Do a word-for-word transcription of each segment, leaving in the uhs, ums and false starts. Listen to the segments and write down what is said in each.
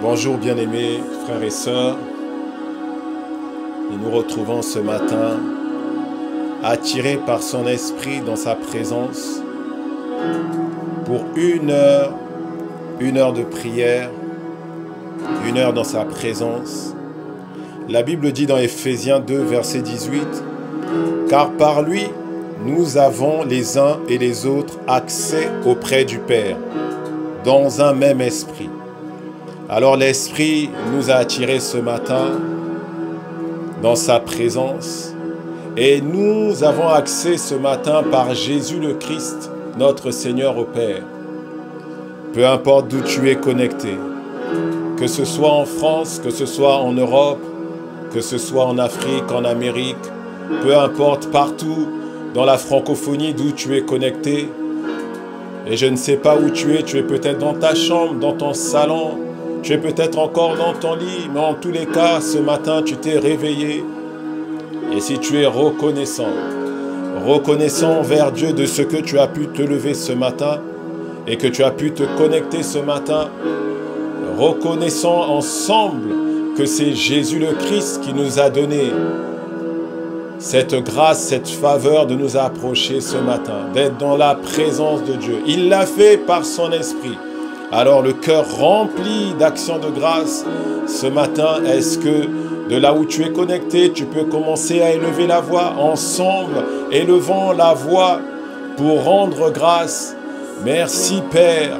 Bonjour bien-aimés frères et sœurs, nous nous retrouvons ce matin attirés par son esprit dans sa présence pour une heure, une heure de prière, une heure dans sa présence. La Bible dit dans Ephésiens deux, verset dix-huit, « Car par lui, nous avons les uns et les autres accès auprès du Père, dans un même esprit. » Alors l'Esprit nous a attirés ce matin dans sa présence et nous avons accès ce matin par Jésus le Christ, notre Seigneur au Père. Peu importe d'où tu es connecté, que ce soit en France, que ce soit en Europe, que ce soit en Afrique, en Amérique, peu importe partout dans la francophonie d'où tu es connecté. Et je ne sais pas où tu es, tu es peut-être dans ta chambre, dans ton salon, tu es peut-être encore dans ton lit, mais en tous les cas, ce matin, tu t'es réveillé. Et si tu es reconnaissant, reconnaissant envers Dieu de ce que tu as pu te lever ce matin et que tu as pu te connecter ce matin, reconnaissant ensemble que c'est Jésus le Christ qui nous a donné cette grâce, cette faveur de nous approcher ce matin, d'être dans la présence de Dieu. Il l'a fait par son esprit. Alors le cœur rempli d'actions de grâce, ce matin, est-ce que de là où tu es connecté, tu peux commencer à élever la voix ensemble, élevant la voix pour rendre grâce. Merci Père.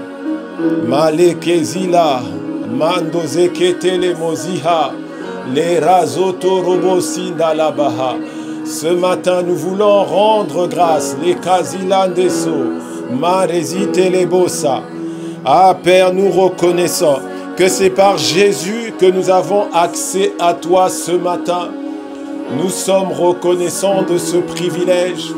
Malekezila, mandozeketele moziha, les razoto robosinda labaha. Ce matin, nous voulons rendre grâce. Les kazilandeso, marezite les bossa. Ah Père, nous reconnaissons que c'est par Jésus que nous avons accès à toi ce matin. Nous sommes reconnaissants de ce privilège.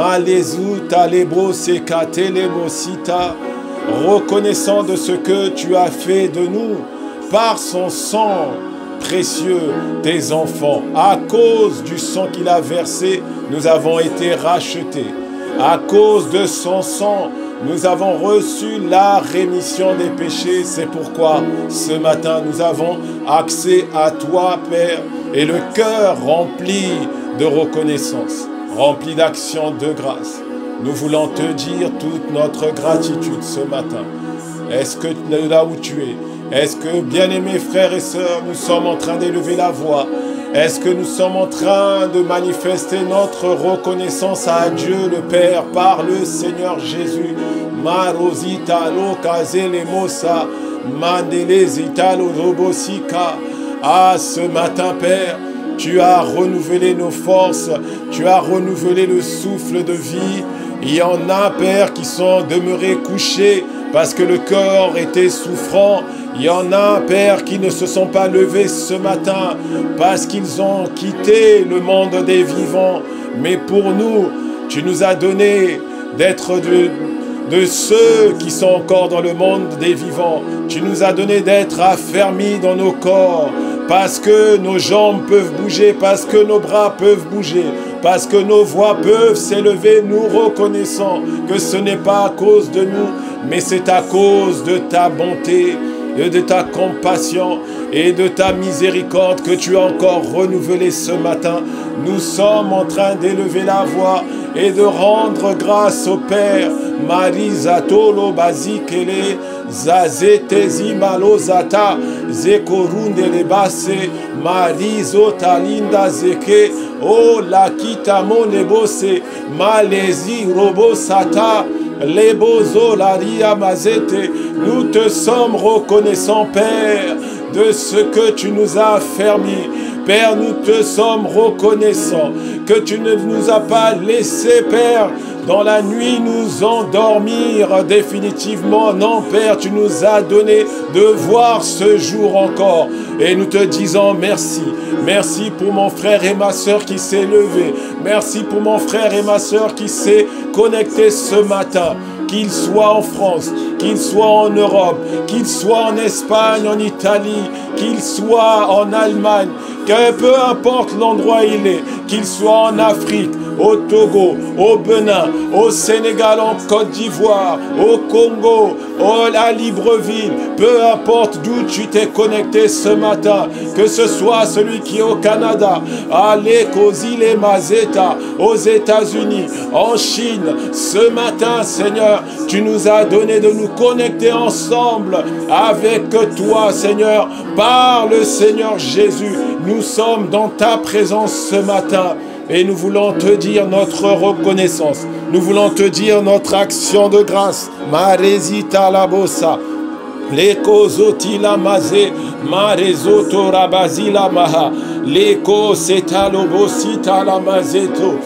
Reconnaissant de ce que tu as fait de nous par son sang précieux, tes enfants. À cause du sang qu'il a versé, nous avons été rachetés. À cause de son sang, nous avons reçu la rémission des péchés. C'est pourquoi ce matin, nous avons accès à toi, Père, et le cœur rempli de reconnaissance, rempli d'actions de grâce. Nous voulons te dire toute notre gratitude ce matin. Est-ce que là où tu es, est-ce que, bien-aimés frères et sœurs, nous sommes en train d'élever la voix? Est-ce que nous sommes en train de manifester notre reconnaissance à Dieu le Père par le Seigneur Jésus? Marosita lo kazele mosa, mandelezita lo robosika. Ah, ce matin, Père, tu as renouvelé nos forces, tu as renouvelé le souffle de vie. Il y en a, Père, qui sont demeurés couchés parce que le corps était souffrant. Il y en a, Père, qui ne se sont pas levés ce matin parce qu'ils ont quitté le monde des vivants. Mais pour nous, tu nous as donné d'être de, de ceux qui sont encore dans le monde des vivants. Tu nous as donné d'être affermis dans nos corps parce que nos jambes peuvent bouger, parce que nos bras peuvent bouger, parce que nos voix peuvent s'élever. Nous reconnaissons que ce n'est pas à cause de nous, mais c'est à cause de ta bonté, et de ta compassion et de ta miséricorde que tu as encore renouvelé ce matin. Nous sommes en train d'élever la voix et de rendre grâce au Père. Marizatolo bazikele zazetezi malozata zekorunde lebase marizota linda zeke o la kitamo lebose malezi robosata lebozo laria mazete. Nous te sommes reconnaissants, Père, de ce que tu nous as affermis. Père, nous te sommes reconnaissants que tu ne nous as pas laissé, Père, dans la nuit nous endormir définitivement. Non, Père, tu nous as donné de voir ce jour encore. Et nous te disons merci. Merci pour mon frère et ma sœur qui s'est levé. Merci pour mon frère et ma sœur qui s'est connecté ce matin. Qu'il soit en France, qu'il soit en Europe, qu'il soit en Espagne, en Italie, qu'il soit en Allemagne, que peu importe l'endroit où il est, qu'il soit en Afrique au Togo, au Bénin, au Sénégal, en Côte d'Ivoire, au Congo, à Libreville, peu importe d'où tu t'es connecté ce matin, que ce soit celui qui est au Canada, à l'Écosile Mazeta, aux États-Unis, en Chine, ce matin, Seigneur, tu nous as donné de nous connecter ensemble avec toi, Seigneur, par le Seigneur Jésus. Nous sommes dans ta présence ce matin. Et nous voulons te dire notre reconnaissance. Nous voulons te dire notre action de grâce. Marezita la bossa. Leko zoti la maze. Marezoto rabazi la maha. Leko seta lobosita la mazeto.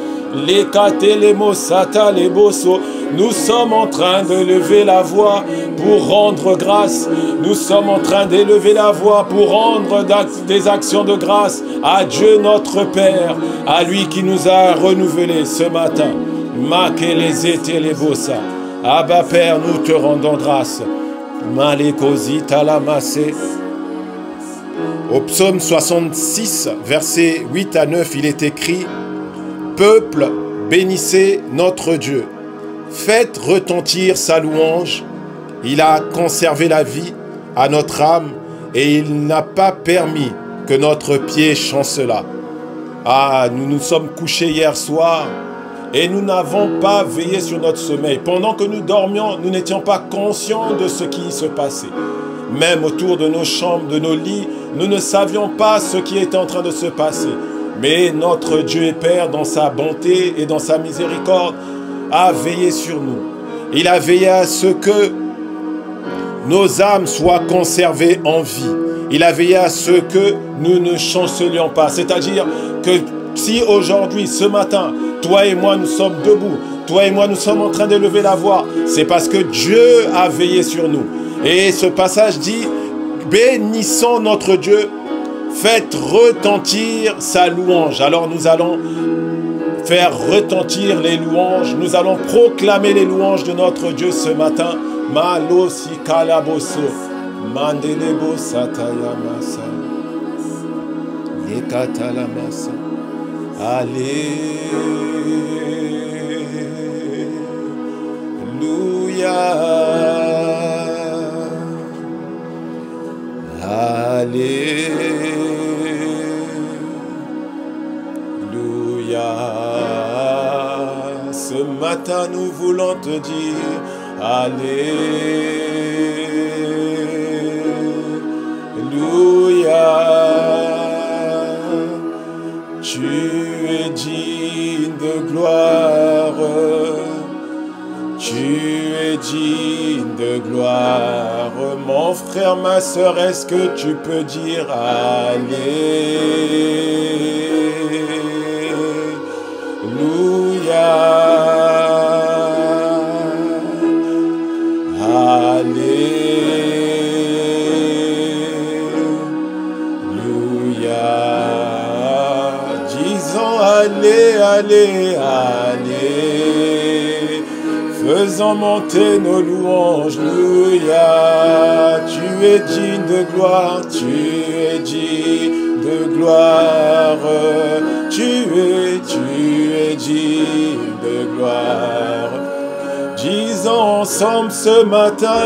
Nous sommes en train de lever la voix pour rendre grâce. Nous sommes en train d'élever la voix pour rendre des actions de grâce à Dieu notre Père, à lui qui nous a renouvelés ce matin. Abba Père, nous te rendons grâce. Au psaume soixante-six, versets huit à neuf, il est écrit: Peuple, bénissez notre Dieu. Faites retentir sa louange. Il a conservé la vie à notre âme et il n'a pas permis que notre pied chancelât. Ah, nous nous sommes couchés hier soir et nous n'avons pas veillé sur notre sommeil. Pendant que nous dormions, nous n'étions pas conscients de ce qui se passait. Même autour de nos chambres, de nos lits, nous ne savions pas ce qui était en train de se passer. Mais notre Dieu et Père, dans sa bonté et dans sa miséricorde, a veillé sur nous. Il a veillé à ce que nos âmes soient conservées en vie. Il a veillé à ce que nous ne chancelions pas. C'est-à-dire que si aujourd'hui, ce matin, toi et moi, nous sommes debout, toi et moi, nous sommes en train d'élever la voix, c'est parce que Dieu a veillé sur nous. Et ce passage dit, bénissons notre Dieu, faites retentir sa louange. Alors nous allons faire retentir les louanges. Nous allons proclamer les louanges de notre Dieu ce matin. Malo si kalaboso, mandelebo satayamasa, lekatalamasa, alléluia, alléluia. Ce matin, nous voulons te dire alléluia. Tu es digne de gloire. Tu es digne de gloire. Mon frère, ma sœur, est-ce que tu peux dire alléluia? Alléluia. Disons allez, allez, allez. Faisons monter nos louanges. Alléluia. Tu es digne de gloire. Tu es digne de gloire. Tu es, tu es digne de gloire. Disons ensemble ce matin,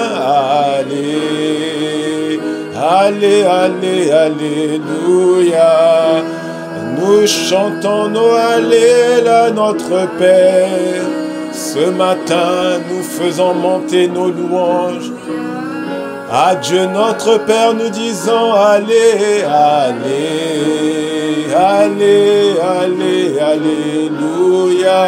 allez, allez, allez, alléluia. Nous chantons nos allées à notre Père. Ce matin, nous faisons monter nos louanges. À Dieu notre Père, nous disons, allez, allez, allez, allez, alléluia.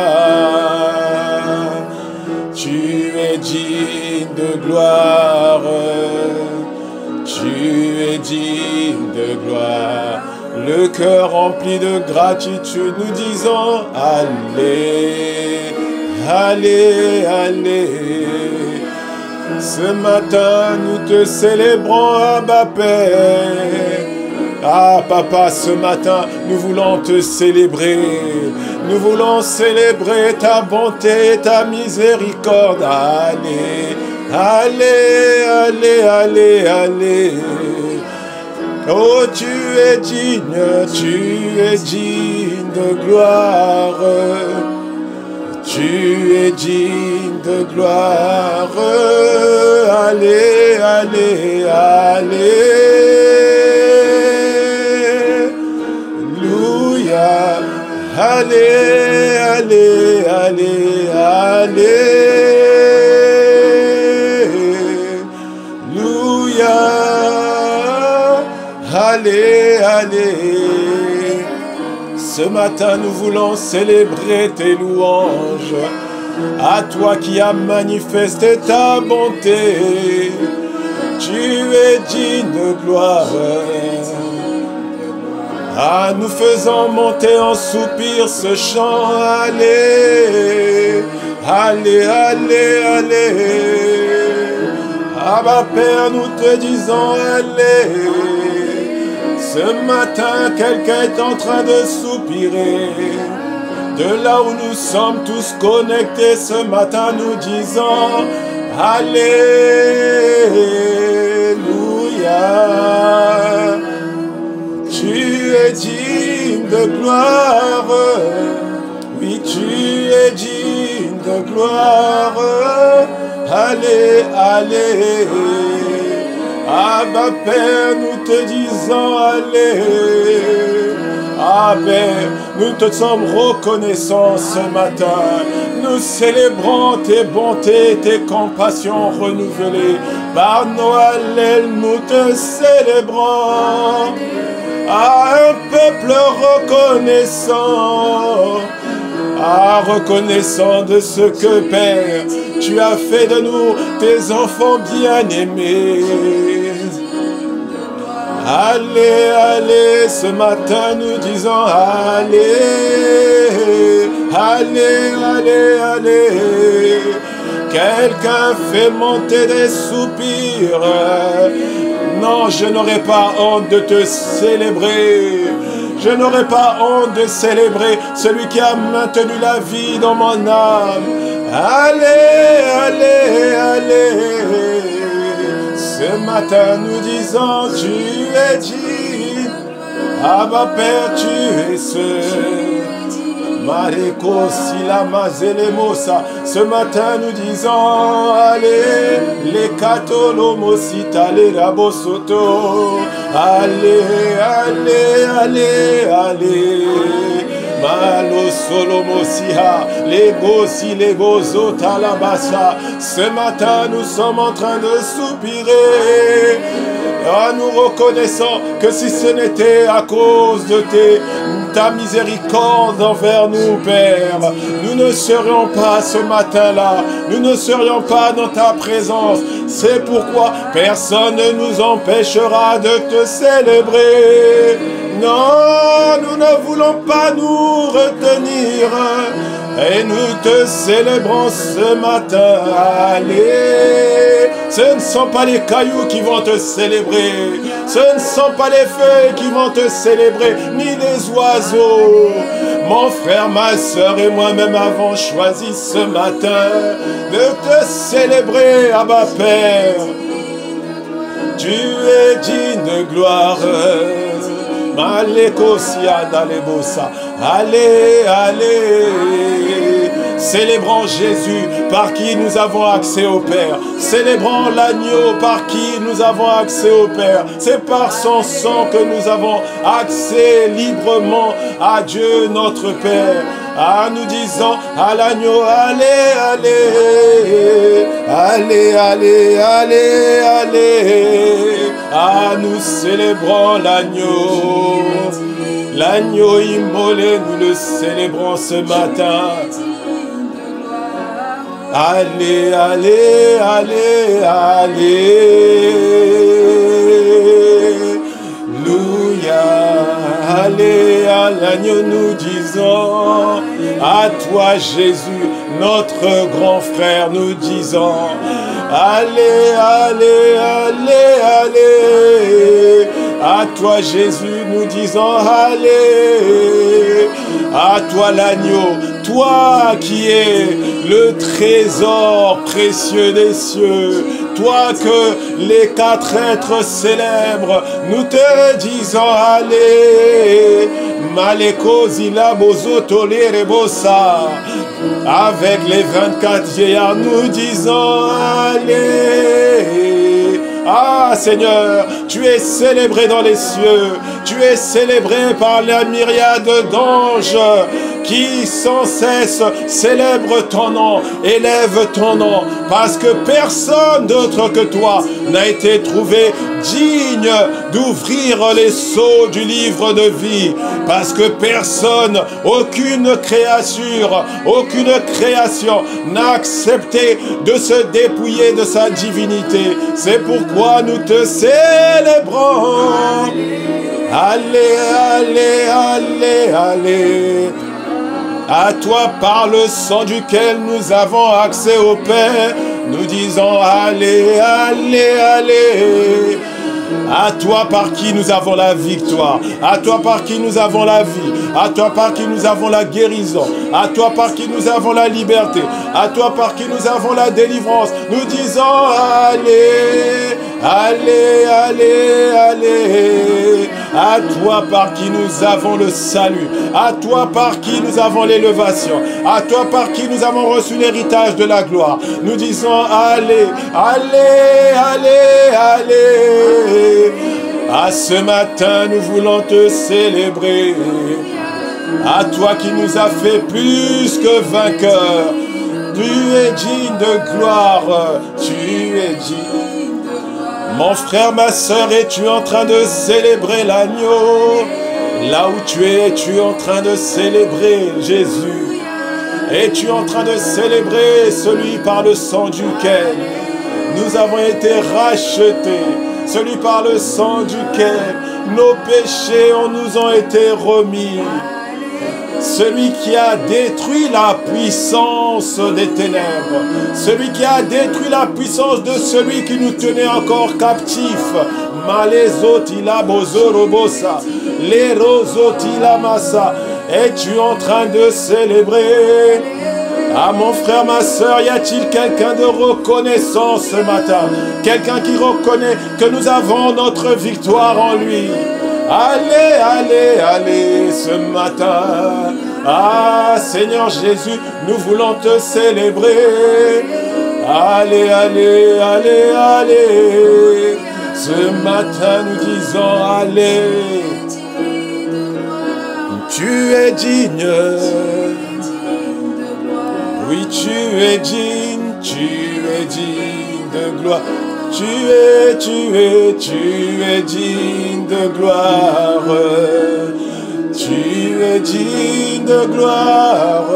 Tu es digne de gloire, tu es digne de gloire. Le cœur rempli de gratitude, nous disons allez, allez, allez. Ce matin, nous te célébrons, Abba Père. Ah, Papa, ce matin, nous voulons te célébrer. Nous voulons célébrer ta bonté, ta miséricorde. Allez, allez, allez, allez, allez. Oh, tu es digne, tu es digne de gloire. Tu es digne de gloire. Allez, allez, alléluia. Allez, allez, allez, alléluia. Allez, allez. Ce matin, nous voulons célébrer tes louanges. À toi qui as manifesté ta bonté, tu es digne de gloire. Ah, nous faisons monter en soupir ce chant. Allez, allez, allez, allez. Ah, ma Père, nous te disons allez. Ce matin, quelqu'un est en train de soupirer. De là où nous sommes tous connectés, ce matin, nous disons alléluia. Tu es digne de gloire. Oui, tu es digne de gloire. Allez, allez. Ah, ma Père, nous te disons allez. Ah, Père, nous te sommes reconnaissants ce matin. Nous célébrons tes bontés, tes compassions renouvelées. Par nos allées, nous te célébrons. Ah, un peuple reconnaissant. Ah, reconnaissant de ce que, Père, tu as fait de nous tes enfants bien-aimés. Allez, allez, ce matin nous disons allez, allez, allez, allez. Quelqu'un fait monter des soupirs. Non, je n'aurai pas honte de te célébrer. Je n'aurai pas honte de célébrer celui qui a maintenu la vie dans mon âme. Allez, allez, allez. Ce matin nous disons tu es digne. Ah ma Père, tu es seul. Mareko silama zelemosa. Ce matin nous disons allez, les katolomosita les rabosoto. Allez, allez, allez, allez. Malo solomosiha, les gossi, les gozo talabasa. Ce matin nous sommes en train de soupirer. Ah, nous reconnaissons que si ce n'était à cause de tes, ta miséricorde envers nous, Père, nous ne serions pas ce matin-là, nous ne serions pas dans ta présence. C'est pourquoi personne ne nous empêchera de te célébrer. Non, nous ne voulons pas nous retenir. Et nous te célébrons ce matin. Allez, ce ne sont pas les cailloux qui vont te célébrer. Ce ne sont pas les feuilles qui vont te célébrer, ni les oiseaux. Mon frère, ma soeur et moi-même avons choisi ce matin de te célébrer, Abba Père. Tu es digne de gloire. Malekosia dalebosa. Allez, allez. Célébrons Jésus par qui nous avons accès au Père. Célébrons l'agneau par qui nous avons accès au Père. C'est par son sang que nous avons accès librement à Dieu notre Père. Ah, nous disons à l'agneau, allez, allez, allez, allez, allez, allez. Ah, nous célébrons l'agneau. L'agneau immolé, nous le célébrons ce matin. Allez, allez, allez, alléluia. Allez à l'agneau, nous disons. À toi, Jésus, notre grand frère, nous disons. Allez, allez, allez, allez. À toi, Jésus, nous disons allez. À toi, l'agneau, toi qui es le trésor précieux des cieux, toi que les quatre êtres célèbrent, nous te disons allez. Maleko zila bozo tolere bosa. avec les vingt-quatre vieillards, nous disons allez. Ah Seigneur, tu es célébré dans les cieux, tu es célébré par la myriade d'anges qui sans cesse célèbrent ton nom, élèvent ton nom, parce que personne d'autre que toi n'a été trouvé digne d'ouvrir les sceaux du livre de vie, parce que personne, aucune créature, aucune création n'a accepté de se dépouiller de sa divinité. C'est pourquoi nous te célébrons. Allez, allez, allez, allez. À toi par le sang duquel nous avons accès au Père, nous disons allez, allez, allez. À toi par qui nous avons la victoire, à toi par qui nous avons la vie, à toi par qui nous avons la guérison, à toi par qui nous avons la liberté, à toi par qui nous avons la délivrance. Nous disons allez, allez, allez, allez. À toi par qui nous avons le salut, à toi par qui nous avons l'élévation, à toi par qui nous avons reçu l'héritage de la gloire. Nous disons allez, allez, allez, allez. À ce matin, nous voulons te célébrer. À toi qui nous as fait plus que vainqueurs. Tu es digne de gloire, tu es digne. Mon frère, ma soeur, es-tu en train de célébrer l'agneau? Là où tu es, es-tu en train de célébrer Jésus? Es-tu en train de célébrer celui par le sang duquel nous avons été rachetés? Celui par le sang duquel nos péchés nous ont été remis. Celui qui a détruit la puissance des ténèbres. Celui qui a détruit la puissance de celui qui nous tenait encore captifs. Malezotila bozorobosa. Lerozotila massa. Es-tu en train de célébrer? Ah mon frère, ma soeur, y a-t-il quelqu'un de reconnaissant ce matin? Quelqu'un qui reconnaît que nous avons notre victoire en lui? Allez, allez, allez ce matin. Ah Seigneur Jésus, nous voulons te célébrer. Allez, allez, allez, allez. Ce matin nous disons allez. Tu es digne. Oui, tu es digne, tu es digne de gloire. Tu es, tu es, tu es digne de gloire. Tu es digne de gloire.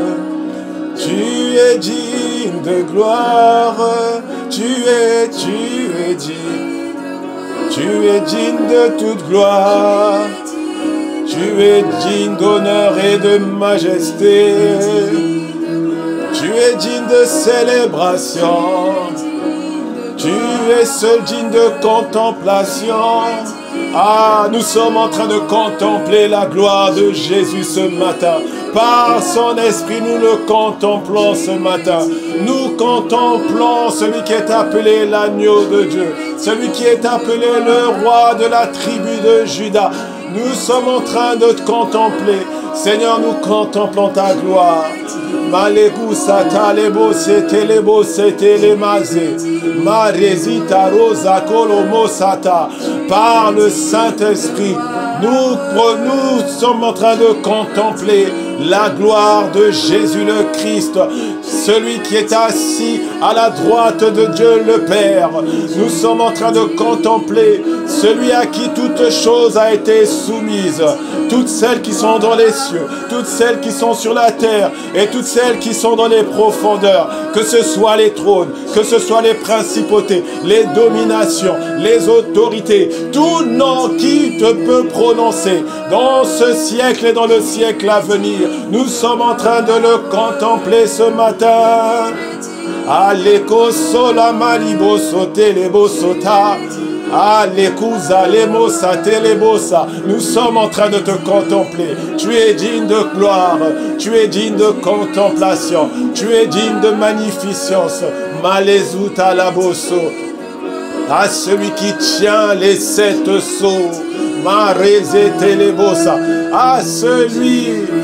Tu es digne de gloire. Tu es, tu es digne. Tu es digne de toute gloire. Tu es digne d'honneur et de majesté. Tu es digne de célébration. Tu es seul digne de contemplation. Ah, nous sommes en train de contempler la gloire de Jésus ce matin. Par son esprit, nous le contemplons ce matin. Nous contemplons celui qui est appelé l'agneau de Dieu. Celui qui est appelé le roi de la tribu de Juda. Nous sommes en train de te contempler. Seigneur, nous contemplons ta gloire. Malegu sata lebo sete lebo sete le mazé. Marezita rosa kolomo sata. Par le Saint-Esprit, nous, nous sommes en train de contempler la gloire de Jésus le Christ, celui qui est assis à la droite de Dieu le Père. Nous sommes en train de contempler celui à qui toute chose a été soumise, toutes celles qui sont dans les cieux, toutes celles qui sont sur la terre et toutes celles qui sont dans les profondeurs, que ce soit les trônes, que ce soit les principautés, les dominations, les autorités, tout nom qui te peut prononcer dans ce siècle et dans le siècle à venir. Nous sommes en train de le contempler ce matin. Aleko sola malibo sote lebo sota. Alekuza lemo sate lebosa. Nous sommes en train de te contempler. Tu es digne de gloire. Tu es digne de contemplation. Tu es digne de magnificence. Malezuta laboso. À celui qui tient les sept sceaux. Marezete lebosa. À celui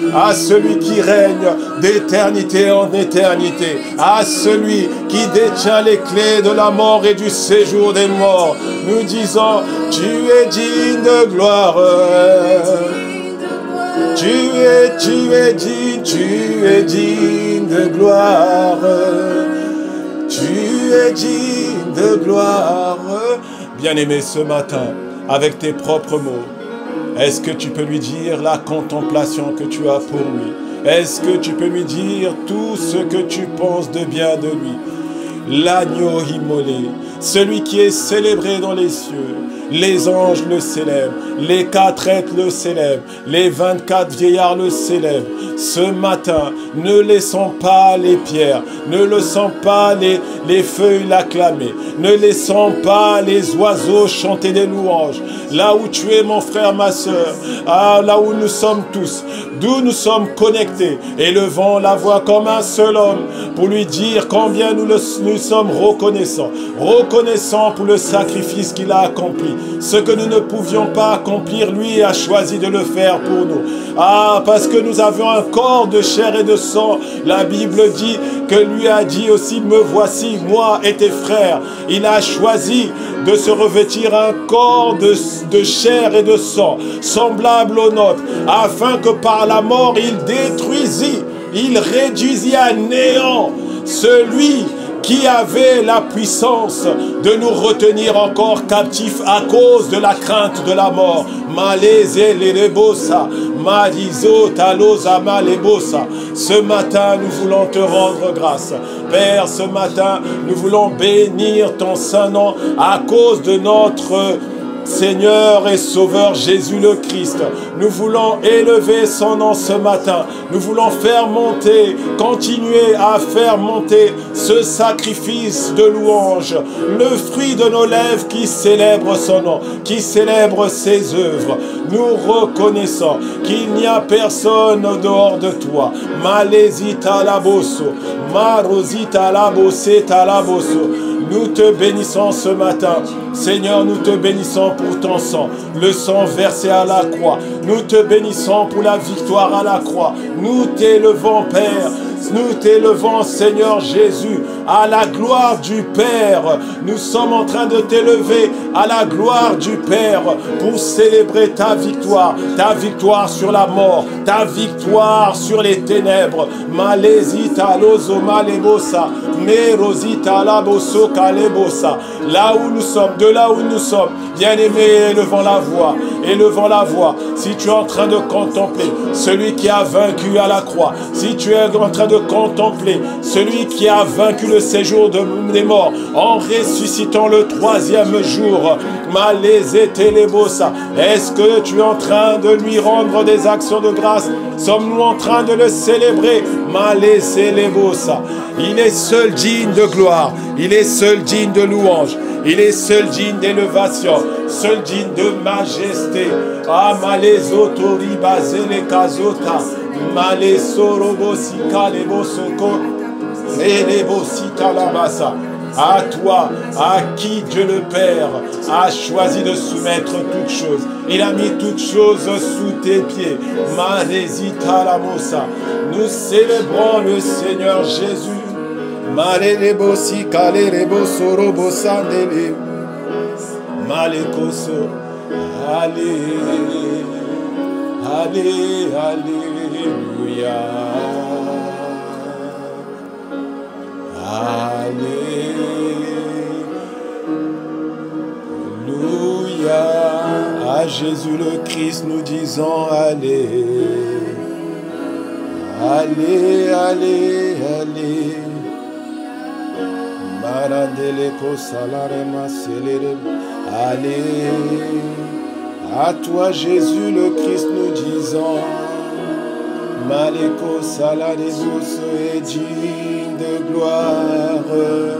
à celui qui règne d'éternité en éternité, à celui qui détient les clés de la mort et du séjour des morts. Nous disons, tu es digne de gloire. Tu es, tu es digne, tu es digne de gloire. Tu es digne de gloire. Bien-aimé, ce matin, avec tes propres mots, est-ce que tu peux lui dire la contemplation que tu as pour lui? Est-ce que tu peux lui dire tout ce que tu penses de bien de lui? L'agneau immolé, celui qui est célébré dans les cieux. Les anges le célèbrent, les quatre êtres le célèbrent, les vingt-quatre vieillards le célèbrent. Ce matin, ne laissons pas les pierres, ne laissons pas les, les feuilles l'acclamer, ne laissons pas les oiseaux chanter des louanges. Là où tu es, mon frère, ma soeur, ah, là où nous sommes tous, d'où nous sommes connectés, élevons la voix comme un seul homme pour lui dire combien nous, le, nous sommes reconnaissants, reconnaissants pour le sacrifice qu'il a accompli. Ce que nous ne pouvions pas accomplir, lui a choisi de le faire pour nous. Ah, parce que nous avions un corps de chair et de sang. La Bible dit que lui a dit aussi, me voici, moi et tes frères. Il a choisi de se revêtir un corps de, de chair et de sang, semblable au nôtre, afin que par la mort, il détruisit, il réduisit à néant celui qui avait la puissance de nous retenir encore captifs à cause de la crainte de la mort. Malaise lebosa, malizo talosa malebosa. Ce matin, nous voulons te rendre grâce. Père, ce matin, nous voulons bénir ton saint nom à cause de notre Seigneur et Sauveur Jésus le Christ. Nous voulons élever son nom ce matin. Nous voulons faire monter, continuer à faire monter ce sacrifice de louange, le fruit de nos lèvres qui célèbre son nom, qui célèbre ses œuvres. Nous reconnaissons qu'il n'y a personne au dehors de toi. Malésita laboso, marosita laboseta laboso. Nous te bénissons ce matin. Seigneur, nous te bénissons pour ton sang, le sang versé à la croix. Nous te bénissons pour la victoire à la croix. Nous t'élevons, Père. Nous t'élevons, Seigneur Jésus, à la gloire du Père. Nous sommes en train de t'élever à la gloire du Père pour célébrer ta victoire, ta victoire sur la mort, ta victoire sur les ténèbres. Malésita lozo malebosa, merosita laboso kalebosa. Là où nous sommes, de là où nous sommes, bien-aimés, élevons la voix, élevons la voix. Si tu es en train de contempler celui qui a vaincu à la croix, si tu es en train de contempler celui qui a vaincu le séjour de, des morts en ressuscitant le troisième jour, est-ce que tu es en train de lui rendre des actions de grâce? Sommes-nous en train de le célébrer? Il est seul digne de gloire, il est seul digne de louange, il est seul digne d'élévation, seul digne de majesté. Ah, malezotori bazele kazota, malesorobosi kalebosoko, elebosi kalabasa. À toi, à qui Dieu le Père a choisi de soumettre toutes choses. Il a mis toutes choses sous tes pieds. Malésita la mossa. Nous célébrons le Seigneur Jésus. Malélebosi kaleleboso robosandele. Malekoso. Allez, allez, alléluia. Alléluia. À Jésus le Christ nous disons allez. Allez, allez, allez. Marandele kosalarema selere. Allez. À toi Jésus le Christ nous disons Maleko Saladesus est digne de gloire.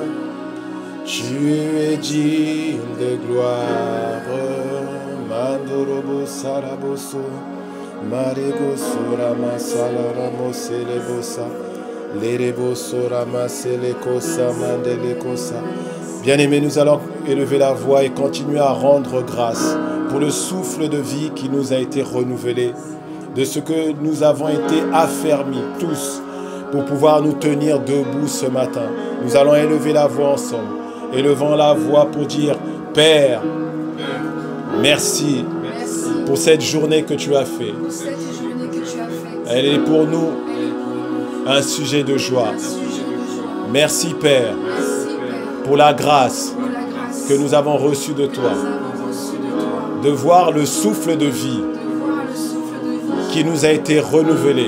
Tu es digne de gloire. Mandorobo Saraboso. Marego Sorama Salaramo Selebosa. Lerebo Sorama Selekosa Mandelekosa. Bien-aimés, nous allons élever la voix et continuer à rendre grâce pour le souffle de vie qui nous a été renouvelé. de ce que nous avons été affermis tous pour pouvoir nous tenir debout ce matin. Nous allons élever la voix ensemble. Élevons la voix pour dire, Père, merci, merci pour cette journée que tu as faite. Elle est pour nous un sujet de joie. Merci Père pour la grâce que nous avons reçue de toi, de voir le souffle de vie qui nous a été renouvelé.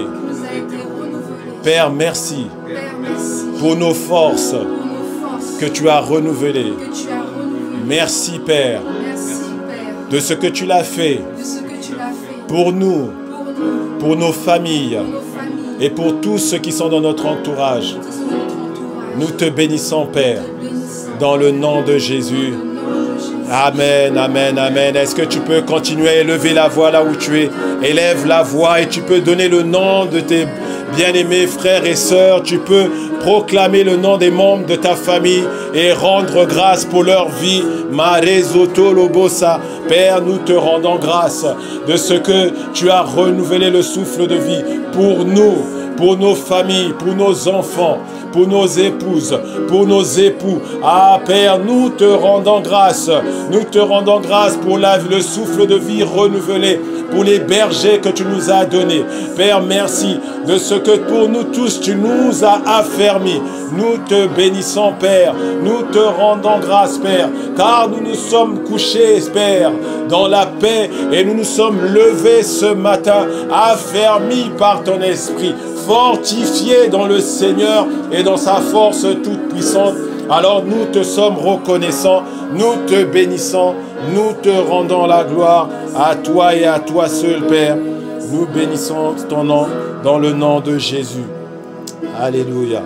Père, merci pour nos forces que tu as renouvelées. Merci Père de ce que tu l'as fait pour nous, pour nos familles et pour tous ceux qui sont dans notre entourage. Nous te bénissons Père, dans le nom de Jésus. Amen, amen, amen. Est-ce que tu peux continuer à élever la voix là où tu es? Élève la voix et tu peux donner le nom de tes bien-aimés frères et sœurs. Tu peux proclamer le nom des membres de ta famille et rendre grâce pour leur vie. Marezoto Lobosa. Père, nous te rendons grâce de ce que tu as renouvelé le souffle de vie pour nous, pour nos familles, pour nos enfants, pour nos épouses, pour nos époux. Ah Père, nous te rendons grâce. Nous te rendons grâce pour la, le souffle de vie renouvelé, pour les bergers que tu nous as donnés. Père, merci de ce que pour nous tous tu nous as affermis. Nous te bénissons Père. Nous te rendons grâce Père, car nous nous sommes couchés Père dans la paix et nous nous sommes levés ce matin affermis par ton esprit, fortifiés dans le Seigneur et dans sa force toute puissante. Alors nous te sommes reconnaissants, nous te bénissons, nous te rendons la gloire à toi et à toi seul Père. Nous bénissons ton nom dans le nom de Jésus. Alléluia.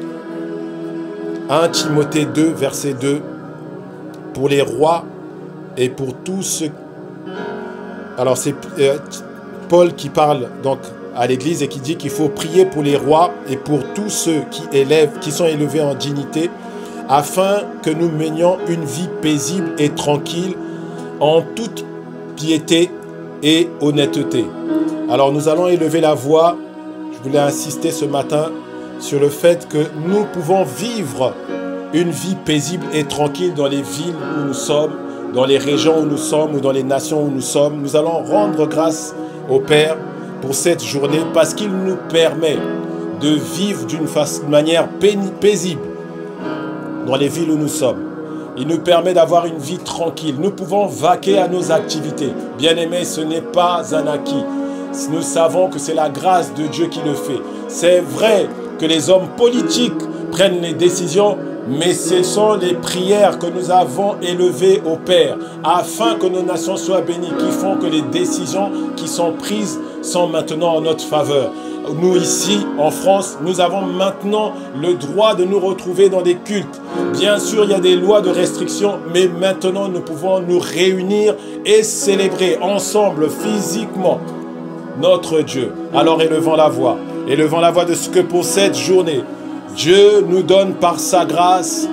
un Timothée deux, verset deux. Pour les rois et pour tous ceux... Alors c'est euh, Paul qui parle donc à l'église et qui dit qu'il faut prier pour les rois et pour tous ceux qui élèvent, qui sont élevés en dignité, afin que nous menions une vie paisible et tranquille en toute piété et honnêteté. Alors nous allons élever la voix. Je voulais insister ce matin sur le fait que nous pouvons vivre une vie paisible et tranquille dans les villes où nous sommes, dans les régions où nous sommes ou dans les nations où nous sommes. Nous allons rendre grâce au Père pour cette journée parce qu'il nous permet de vivre d'une manière paisible dans les villes où nous sommes. Il nous permet d'avoir une vie tranquille. Nous pouvons vaquer à nos activités. Bien-aimés, ce n'est pas un acquis. Nous savons que c'est la grâce de Dieu qui le fait. C'est vrai que les hommes politiques prennent les décisions, mais ce sont les prières que nous avons élevées au Père, afin que nos nations soient bénies, qui font que les décisions qui sont prises sont maintenant en notre faveur. Nous ici, en France, nous avons maintenant le droit de nous retrouver dans des cultes. Bien sûr, il y a des lois de restriction, mais maintenant nous pouvons nous réunir et célébrer ensemble, physiquement, notre Dieu. Alors élevons la voix, élevons la voix de ce que pour cette journée, Dieu nous donne par sa grâce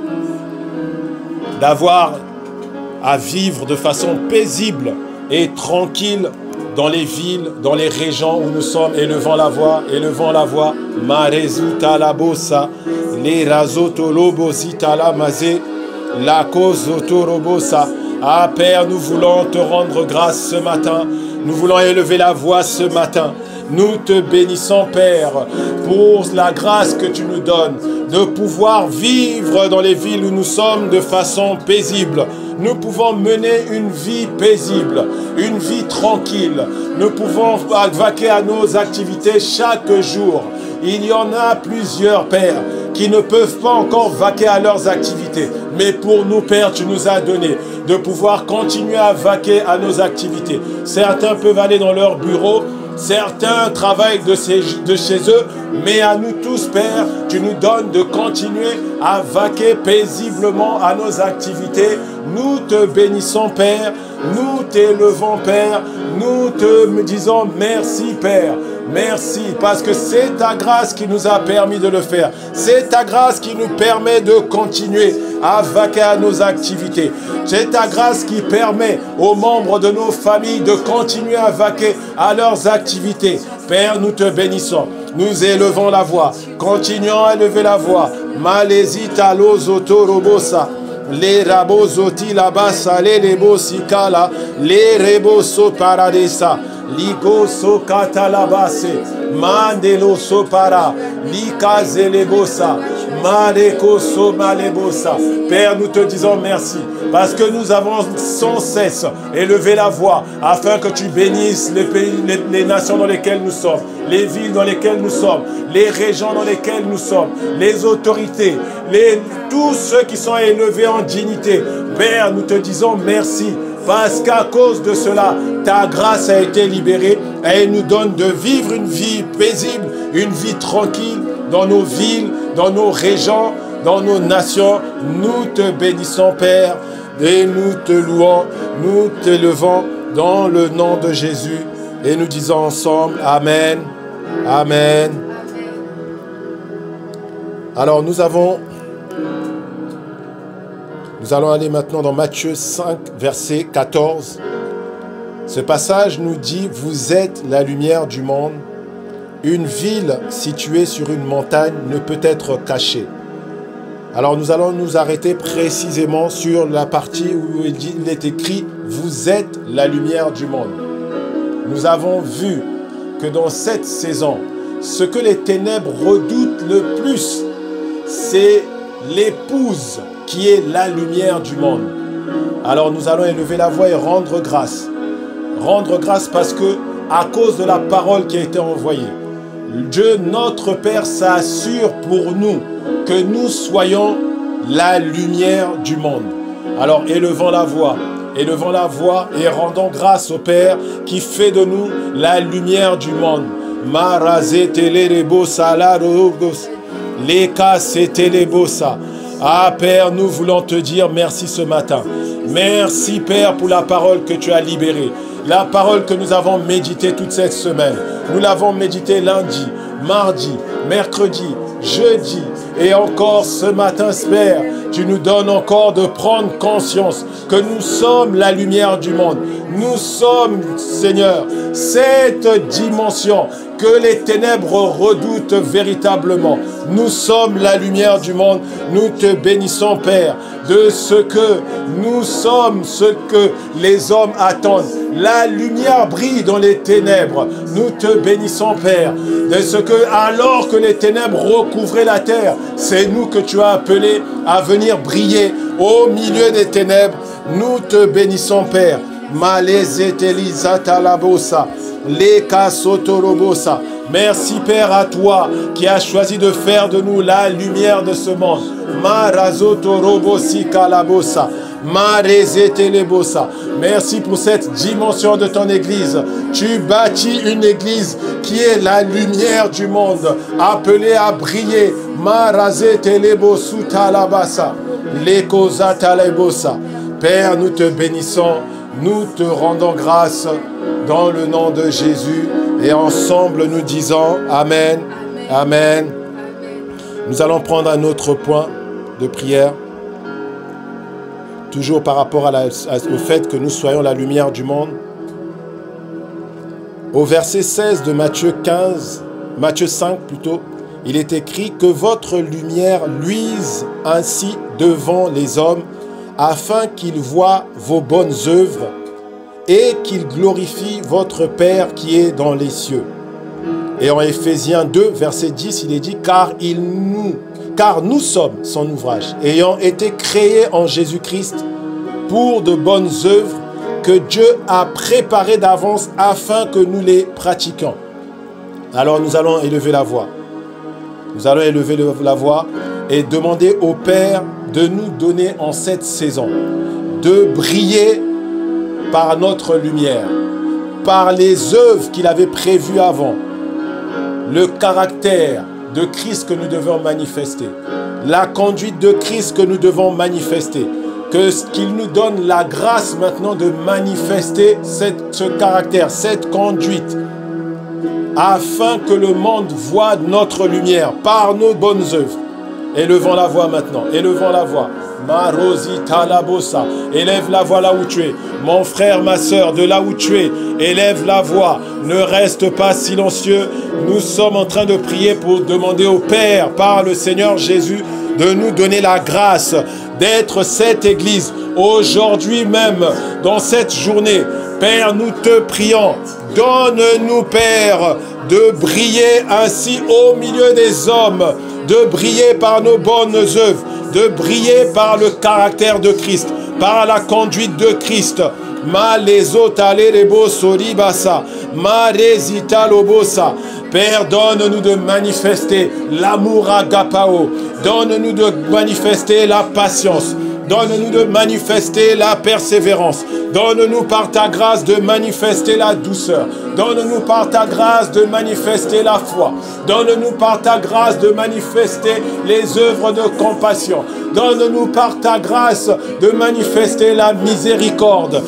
d'avoir à vivre de façon paisible et tranquille dans les villes, dans les régions où nous sommes. Élevons la voix, élevons la voix. Marezuta la bossa, les razoto lobosita la mazé, la kozoto robosa. Ah Père, nous voulons te rendre grâce ce matin. Nous voulons élever la voix ce matin. Nous te bénissons, Père, pour la grâce que tu nous donnes de pouvoir vivre dans les villes où nous sommes de façon paisible. Nous pouvons mener une vie paisible, une vie tranquille. Nous pouvons vaquer à nos activités chaque jour. Il y en a plusieurs, Père, qui ne peuvent pas encore vaquer à leurs activités. Mais pour nous, Père, tu nous as donné de pouvoir continuer à vaquer à nos activités. Certains peuvent aller dans leur bureau, certains travaillent de, ces, de chez eux, mais à nous tous, Père, tu nous donnes de continuer à vaquer paisiblement à nos activités. Nous te bénissons, Père. Nous t'élevons, Père. Nous te disons merci, Père. Merci, parce que c'est ta grâce qui nous a permis de le faire. C'est ta grâce qui nous permet de continuer à vaquer à nos activités. C'est ta grâce qui permet aux membres de nos familles de continuer à vaquer à leurs activités. Père, nous te bénissons. Nous élevons la voix. Continuons à élever la voix. Malésita lozoto robosa. Les rabozoti la bassa, les rebosikala, les reboso paradesa. Ligo so katalabase, mandelo so para, lika zelebosa, mareko so malebosa. Père, nous te disons merci parce que nous avons sans cesse élevé la voix afin que tu bénisses les pays, les, les nations dans lesquelles nous sommes, les villes dans lesquelles nous sommes, les régions dans lesquelles nous sommes, les autorités, les, tous ceux qui sont élevés en dignité. Père, nous te disons merci. Parce qu'à cause de cela, ta grâce a été libérée et elle nous donne de vivre une vie paisible, une vie tranquille dans nos villes, dans nos régions, dans nos nations. Nous te bénissons, Père, et nous te louons, nous t'élevons dans le nom de Jésus. Et nous disons ensemble, Amen, Amen. Alors nous avons... Nous allons aller maintenant dans Matthieu cinq, verset quatorze. Ce passage nous dit « Vous êtes la lumière du monde. Une ville située sur une montagne ne peut être cachée. » Alors nous allons nous arrêter précisément sur la partie où il, dit, il est écrit « Vous êtes la lumière du monde. » Nous avons vu que dans cette saison, ce que les ténèbres redoutent le plus, c'est l'épouse qui est la lumière du monde. Alors nous allons élever la voix et rendre grâce. Rendre grâce parce que, à cause de la parole qui a été envoyée, Dieu notre Père s'assure pour nous que nous soyons la lumière du monde. Alors élevons la voix, élevons la voix et rendons grâce au Père qui fait de nous la lumière du monde. Marazé telerebo salarogos, leka setelebosa. Ah Père, nous voulons te dire merci ce matin. Merci Père pour la parole que tu as libérée. La parole que nous avons méditée toute cette semaine. Nous l'avons méditée lundi, mardi, mercredi, jeudi. Et encore ce matin, Père, tu nous donnes encore de prendre conscience que nous sommes la lumière du monde. Nous sommes, Seigneur, cette dimension que les ténèbres redoutent véritablement. Nous sommes la lumière du monde. Nous te bénissons, Père, de ce que nous sommes, ce que les hommes attendent. La lumière brille dans les ténèbres. Nous te bénissons, Père, de ce que, alors que les ténèbres recouvraient la terre, c'est nous que tu as appelés à venir briller au milieu des ténèbres. Nous te bénissons, Père. Merci Père à toi qui as choisi de faire de nous la lumière de ce monde. Merci pour cette dimension de ton église. Tu bâtis une église qui est la lumière du monde, appelée à briller. Père, nous te bénissons. Nous te rendons grâce dans le nom de Jésus et ensemble nous disons Amen, Amen. Amen. Nous allons prendre un autre point de prière, toujours par rapport à la, à, au fait que nous soyons la lumière du monde. Au verset seize de Matthieu quinze, Matthieu cinq plutôt, il est écrit que votre lumière luise ainsi devant les hommes, afin qu'ils voient vos bonnes œuvres et qu'ils glorifient votre Père qui est dans les cieux. Et en Éphésiens deux, verset dix, il est dit, car, il nous, car nous sommes son ouvrage, ayant été créés en Jésus-Christ pour de bonnes œuvres que Dieu a préparées d'avance afin que nous les pratiquions. Alors nous allons élever la voix. Nous allons élever la voix et demander au Père de nous donner en cette saison, de briller par notre lumière, par les œuvres qu'il avait prévues avant, le caractère de Christ que nous devons manifester, la conduite de Christ que nous devons manifester, que qu'il nous donne la grâce maintenant de manifester cette, ce caractère, cette conduite, afin que le monde voie notre lumière par nos bonnes œuvres. Élevons la voix maintenant, élevons la voix. Marosita labosa. Élève la voix là où tu es. Mon frère, ma soeur, de là où tu es, élève la voix. Ne reste pas silencieux. Nous sommes en train de prier pour demander au Père, par le Seigneur Jésus, de nous donner la grâce d'être cette Église aujourd'hui même, dans cette journée. Père, nous te prions. Donne-nous, Père, de briller ainsi au milieu des hommes, de briller par nos bonnes œuvres, de briller par le caractère de Christ, par la conduite de Christ. Père, donne-nous de manifester l'amour agapao. Donne-nous de manifester la patience. Donne-nous de manifester la persévérance. Donne-nous par ta grâce de manifester la douceur. Donne-nous par ta grâce de manifester la foi. Donne-nous par ta grâce de manifester les œuvres de compassion. Donne-nous par ta grâce de manifester la miséricorde.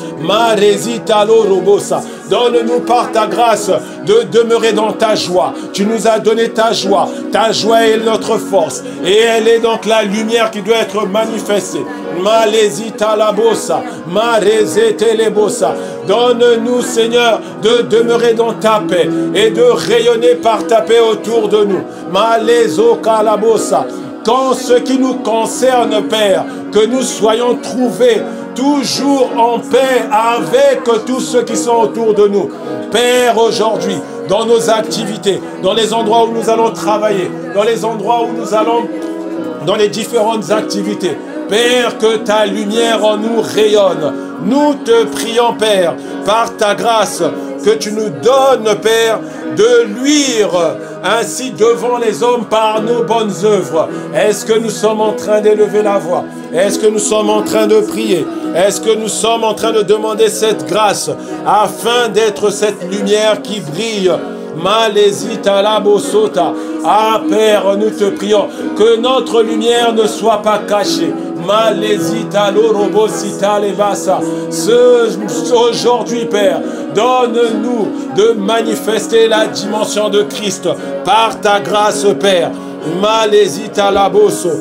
Donne-nous par ta grâce de demeurer dans ta joie. Tu nous as donné ta joie. Ta joie est notre force. Et elle est donc la lumière qui doit être manifestée. Malésita la bossa, marezete les bossa. Donne-nous, Seigneur, de demeurer dans ta paix et de rayonner par ta paix autour de nous. Malézo calabossa. Qu'en ce qui nous concerne, Père, que nous soyons trouvés toujours en paix avec tous ceux qui sont autour de nous. Père, aujourd'hui, dans nos activités, dans les endroits où nous allons travailler, dans les endroits où nous allons, dans les différentes activités, Père, que ta lumière en nous rayonne. Nous te prions, Père, par ta grâce, que tu nous donnes, Père, de luire ainsi devant les hommes par nos bonnes œuvres. Est-ce que nous sommes en train d'élever la voix? Est-ce que nous sommes en train de prier? Est-ce que nous sommes en train de demander cette grâce afin d'être cette lumière qui brille? Malésita la bosota. Ah Père, nous te prions que notre lumière ne soit pas cachée. Malésita l'orobosita lebasa. Ce aujourd'hui, Père, donne-nous de manifester la dimension de Christ par ta grâce, Père. Malésita la bosso.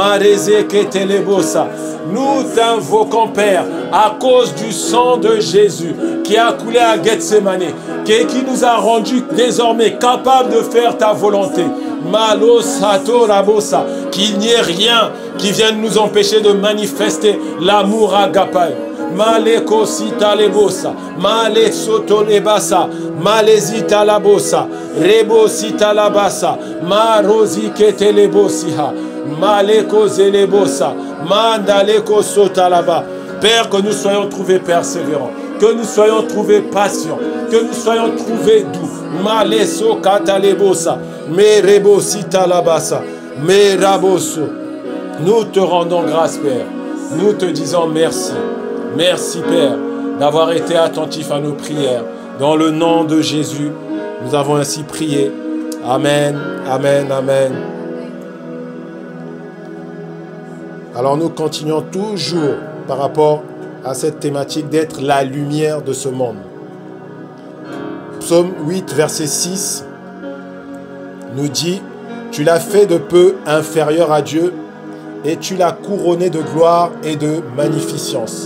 Nous t'invoquons, Père, à cause du sang de Jésus qui a coulé à Gethsemane, qui, qui nous a rendus désormais capables de faire ta volonté. Malosato rabosa, qu'il n'y ait rien qui vienne nous empêcher de manifester l'amour agape. Maleko sita lebosa, male soto lebasa, malezita labosa, rebo sita labasa, marosi kete lebosiha. Maleko zelebosa, mandaleko sotalaba. Père, que nous soyons trouvés persévérants, que nous soyons trouvés patients, que nous soyons trouvés doux. Maleso katalebosa, merebo sitalabasa, meraboso. Nous te rendons grâce, Père. Nous te disons merci. Merci, Père, d'avoir été attentif à nos prières. Dans le nom de Jésus, nous avons ainsi prié. Amen, amen, amen. Alors nous continuons toujours par rapport à cette thématique d'être la lumière de ce monde. Psaume huit, verset six nous dit « Tu l'as fait de peu inférieur à Dieu et tu l'as couronné de gloire et de magnificence. »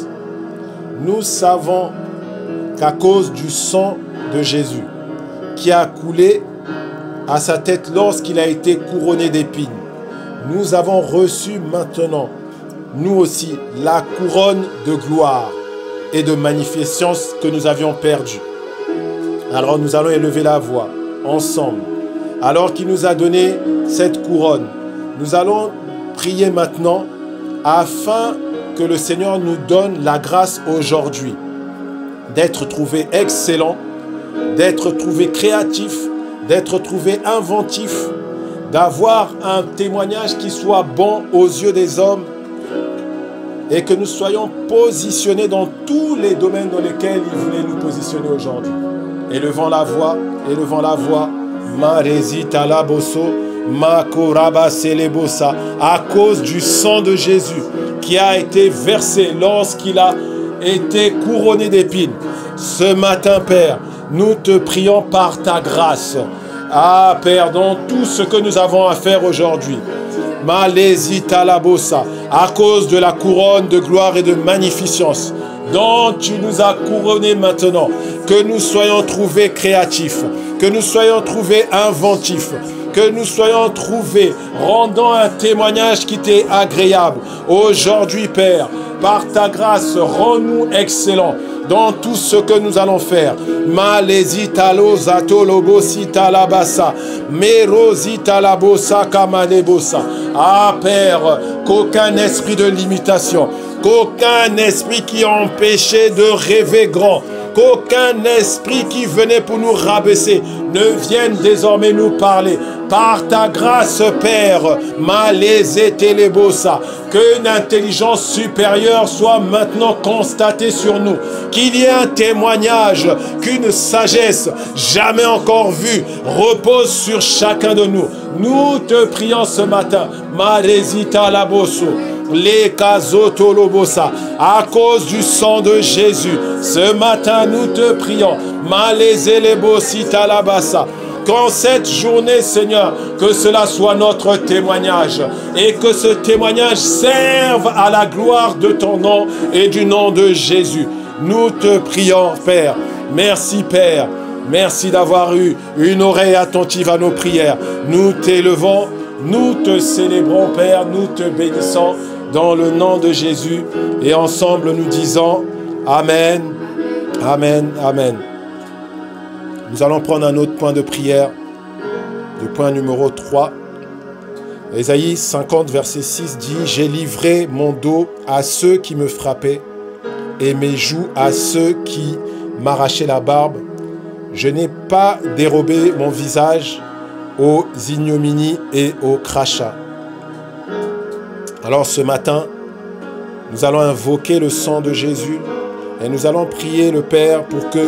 Nous savons qu'à cause du sang de Jésus qui a coulé à sa tête lorsqu'il a été couronné d'épines, nous avons reçu maintenant, nous aussi, la couronne de gloire et de magnificence que nous avions perdue. Alors nous allons élever la voix ensemble. Alors qu'il nous a donné cette couronne, nous allons prier maintenant afin que le Seigneur nous donne la grâce aujourd'hui d'être trouvé excellent, d'être trouvé créatif, d'être trouvé inventif, d'avoir un témoignage qui soit bon aux yeux des hommes et que nous soyons positionnés dans tous les domaines dans lesquels il voulait nous positionner aujourd'hui. Élevons la voix, élevons la voix. Marezita la bosso, makoraba selebosa, à cause du sang de Jésus qui a été versé lorsqu'il a été couronné d'épines. Ce matin, Père, nous te prions par ta grâce. Ah, Père, dans tout ce que nous avons à faire aujourd'hui, Malésita la bossa, à cause de la couronne de gloire et de magnificence dont tu nous as couronnés maintenant, que nous soyons trouvés créatifs, que nous soyons trouvés inventifs, que nous soyons trouvés rendant un témoignage qui t'est agréable. Aujourd'hui, Père, par ta grâce, rends-nous excellents dans tout ce que nous allons faire. Malésita lo zato lobo sita la bassa, merosita la bossa kamalebosa. Ah, Père, qu'aucun esprit de limitation, qu'aucun esprit qui empêchait de rêver grand, qu'aucun esprit qui venait pour nous rabaisser ne vienne désormais nous parler. Par ta grâce, Père, Malésitelebosa, qu'une intelligence supérieure soit maintenant constatée sur nous, qu'il y ait un témoignage, qu'une sagesse jamais encore vue repose sur chacun de nous. Nous te prions ce matin, Malésita laboso, les casotolobosa, à cause du sang de Jésus. Ce matin, nous te prions, Malézélébosita labassa. Qu'en cette journée, Seigneur, que cela soit notre témoignage et que ce témoignage serve à la gloire de ton nom et du nom de Jésus. Nous te prions, Père. Merci, Père. Merci d'avoir eu une oreille attentive à nos prières. Nous t'élevons, nous te célébrons, Père, nous te bénissons dans le nom de Jésus. Et ensemble, nous disons Amen, Amen, Amen. Nous allons prendre un autre point de prière, le point numéro trois. Ésaïe cinquante, verset six dit « J'ai livré mon dos à ceux qui me frappaient et mes joues à ceux qui m'arrachaient la barbe. Je n'ai pas dérobé mon visage aux ignominies et aux crachats. » Alors ce matin, nous allons invoquer le sang de Jésus et nous allons prier le Père pour que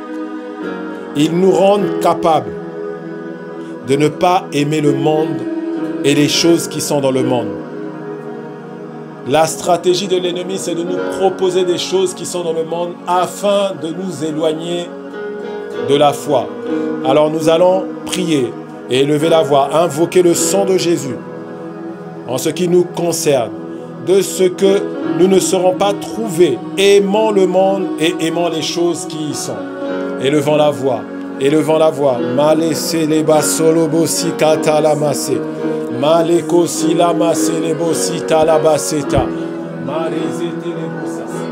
il nous rende capables de ne pas aimer le monde et les choses qui sont dans le monde. La stratégie de l'ennemi, c'est de nous proposer des choses qui sont dans le monde afin de nous éloigner de la foi. Alors nous allons prier et élever la voix, invoquer le sang de Jésus en ce qui nous concerne, de ce que nous ne serons pas trouvés aimant le monde et aimant les choses qui y sont. Élevant la voix, élevant la voix. Male seleba solobo si kata la masse. Male kosi la masse lebo si talabaseta. Male zete lebo sa.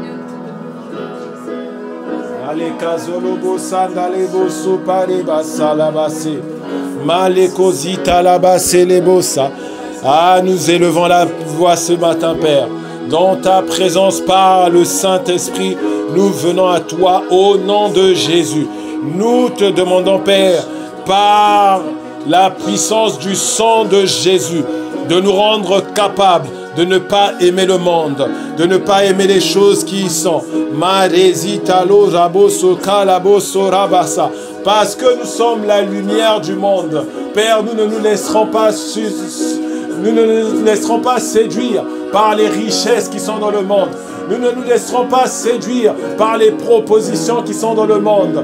Male kazolobo sandalebo supare basalabase. Male kosi talabase lebo sa. Ah, nous élevons la voix ce matin, Père. Dans ta présence par le Saint-Esprit, nous venons à toi au nom de Jésus. Nous te demandons, Père, par la puissance du sang de Jésus, de nous rendre capables de ne pas aimer le monde, de ne pas aimer les choses qui y sont. Parce que nous sommes la lumière du monde. Père, nous ne nous laisserons pas nous ne nous laisserons pas séduire par les richesses qui sont dans le monde. Nous ne nous laisserons pas séduire par les propositions qui sont dans le monde.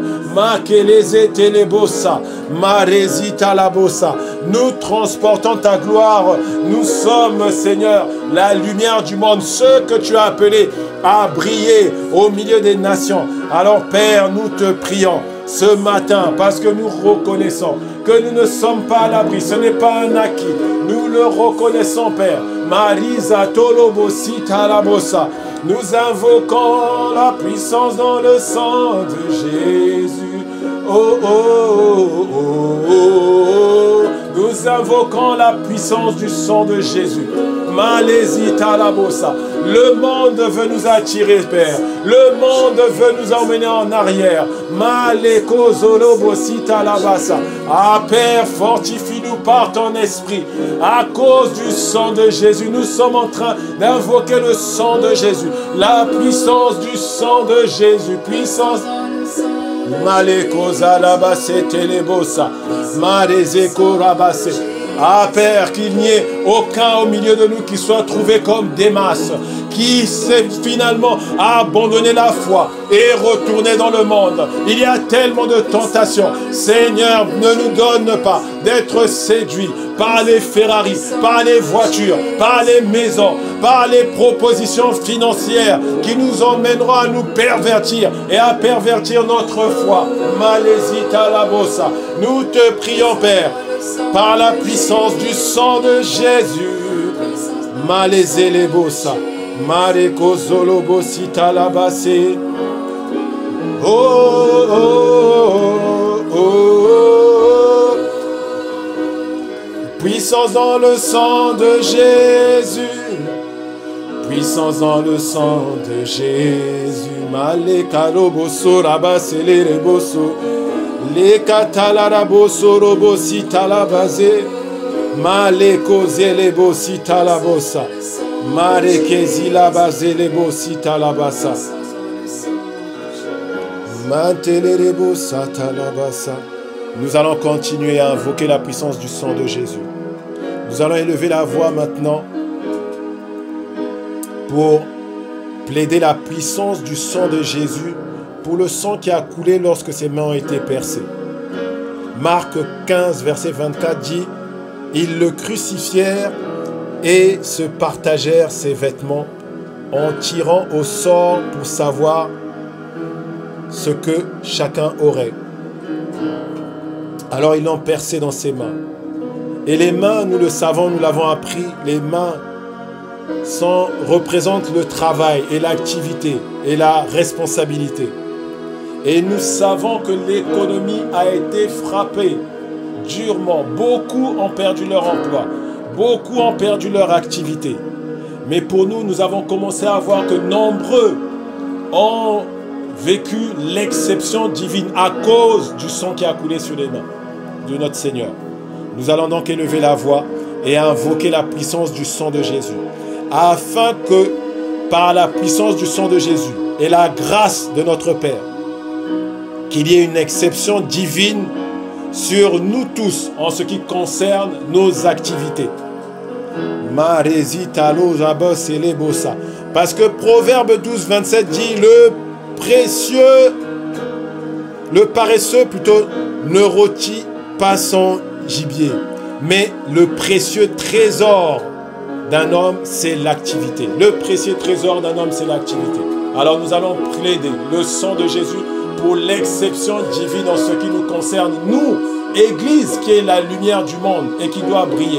Nous transportons ta gloire. Nous sommes, Seigneur, la lumière du monde. Ceux que tu as appelés à briller au milieu des nations. Alors, Père, nous te prions ce matin, parce que nous reconnaissons que nous ne sommes pas à l'abri, ce n'est pas un acquis, nous le reconnaissons, Père. Marisa Tolobosita Labosa, nous invoquons la puissance dans le sang de Jésus. Oh, oh, oh, oh, oh. Nous invoquons la puissance du sang de Jésus. Malésita Labosa. Le monde veut nous attirer, Père. Le monde veut nous emmener en arrière. Maléko Zolobosita Labasa. Ah, Père, fortifie-nous par ton esprit. À cause du sang de Jésus, nous sommes en train d'invoquer le sang de Jésus. La puissance du sang de Jésus. Puissance. Maléko Zalabase Telebosa. Malézeko Rabase. Ah, Père, qu'il n'y ait aucun au milieu de nous qui soit trouvé comme Démas, qui s'est finalement abandonné la foi et retourné dans le monde. Il y a tellement de tentations. Seigneur, ne nous donne pas d'être séduits par les Ferrari, par les voitures, par les maisons, par les propositions financières qui nous emmèneront à nous pervertir et à pervertir notre foi. Malésita la bossa. Nous te prions, Père, par la puissance du sang de Jésus. Malésé les bossa. Mareko zolo bosita la basse. Oh, oh, oh, oh. Puissance dans le sang de Jésus. Puissance dans le sang de Jésus. Maleka roboso rabasse les reboso. Les catalara boso robosita la base. Maleko zelebo sita la bossa. Mareke zila base lebo sita la bassa. Mantelerebo sata la bassa. Nous allons continuer à invoquer la puissance du sang de Jésus. Nous allons élever la voix maintenant pour plaider la puissance du sang de Jésus pour le sang qui a coulé lorsque ses mains ont été percées. Marc quinze, verset vingt-quatre dit « Ils le crucifièrent et se partagèrent ses vêtements en tirant au sort pour savoir ce que chacun aurait. Alors ils l'ont percé dans ses mains. Et les mains, nous le savons, nous l'avons appris, les mains sont, représentent le travail et l'activité et la responsabilité. Et nous savons que l'économie a été frappée durement. Beaucoup ont perdu leur emploi. Beaucoup ont perdu leur activité. Mais pour nous, nous avons commencé à voir que nombreux ont vécu l'exception divine à cause du sang qui a coulé sur les mains de notre Seigneur. Nous allons donc élever la voix et invoquer la puissance du sang de Jésus, afin que par la puissance du sang de Jésus et la grâce de notre Père, qu'il y ait une exception divine sur nous tous en ce qui concerne nos activités. Parce que Proverbe douze, vingt-sept dit le précieux, le paresseux plutôt, ne rôtit pas son gibier. Mais le précieux trésor d'un homme, c'est l'activité. Le précieux trésor d'un homme, c'est l'activité. Alors nous allons plaider le sang de Jésus pour l'exception divine en ce qui nous concerne. Nous, Église qui est la lumière du monde et qui doit briller.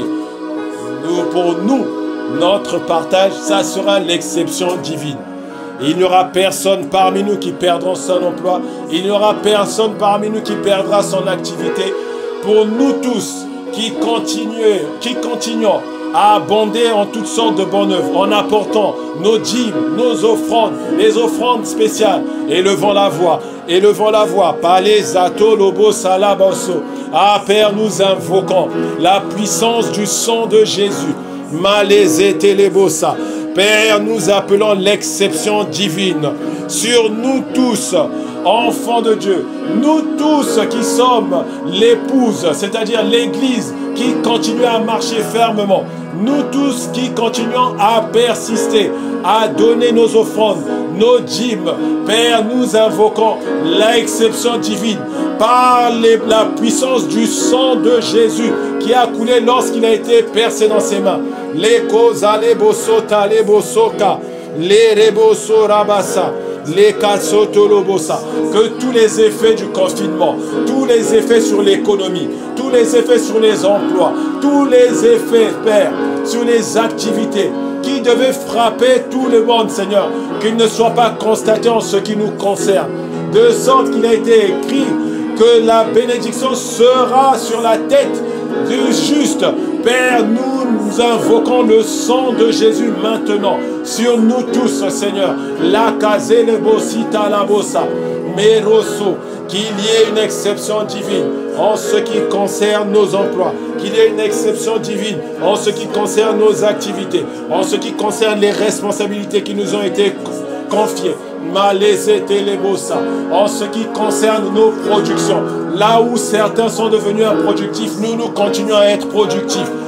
Nous, pour nous, notre partage, ça sera l'exception divine. Il n'y aura personne parmi nous qui perdra son emploi. Il n'y aura personne parmi nous qui perdra son activité. Pour nous tous qui continuons, qui continuons à abonder en toutes sortes de bonnes œuvres, en apportant nos dîmes, nos offrandes, les offrandes spéciales, élevant la voix, élevant la voix, palais, ato, lobo, salaboso. Ah Père, nous invoquons la puissance du sang de Jésus. Malais, telebosa. Père, nous appelons l'exception divine sur nous tous, enfants de Dieu, nous tous qui sommes l'épouse, c'est-à-dire l'Église qui continue à marcher fermement, nous tous qui continuons à persister, à donner nos offrandes, nos dîmes. Père, nous invoquons l'exception divine par les, la puissance du sang de Jésus qui a coulé lorsqu'il a été percé dans ses mains. Les causa, les bosota, les bosoka, les reboso rabasa, les kasotolobosa. Que tous les effets du confinement, tous les effets sur l'économie, tous les effets sur les emplois, tous les effets, Père, sur les activités qui devaient frapper tout le monde, Seigneur, qu'ils ne soient pas constatés en ce qui nous concerne. De sorte qu'il a été écrit que la bénédiction sera sur la tête du juste. Père, nous, nous invoquons le sang de Jésus maintenant sur nous tous, Seigneur. La casele bosita la bossa, meroso, qu'il y ait une exception divine en ce qui concerne nos emplois, qu'il y ait une exception divine en ce qui concerne nos activités, en ce qui concerne les responsabilités qui nous ont été confiées. En ce qui concerne nos productions, là où certains sont devenus improductifs, nous nous continuons à être productifs.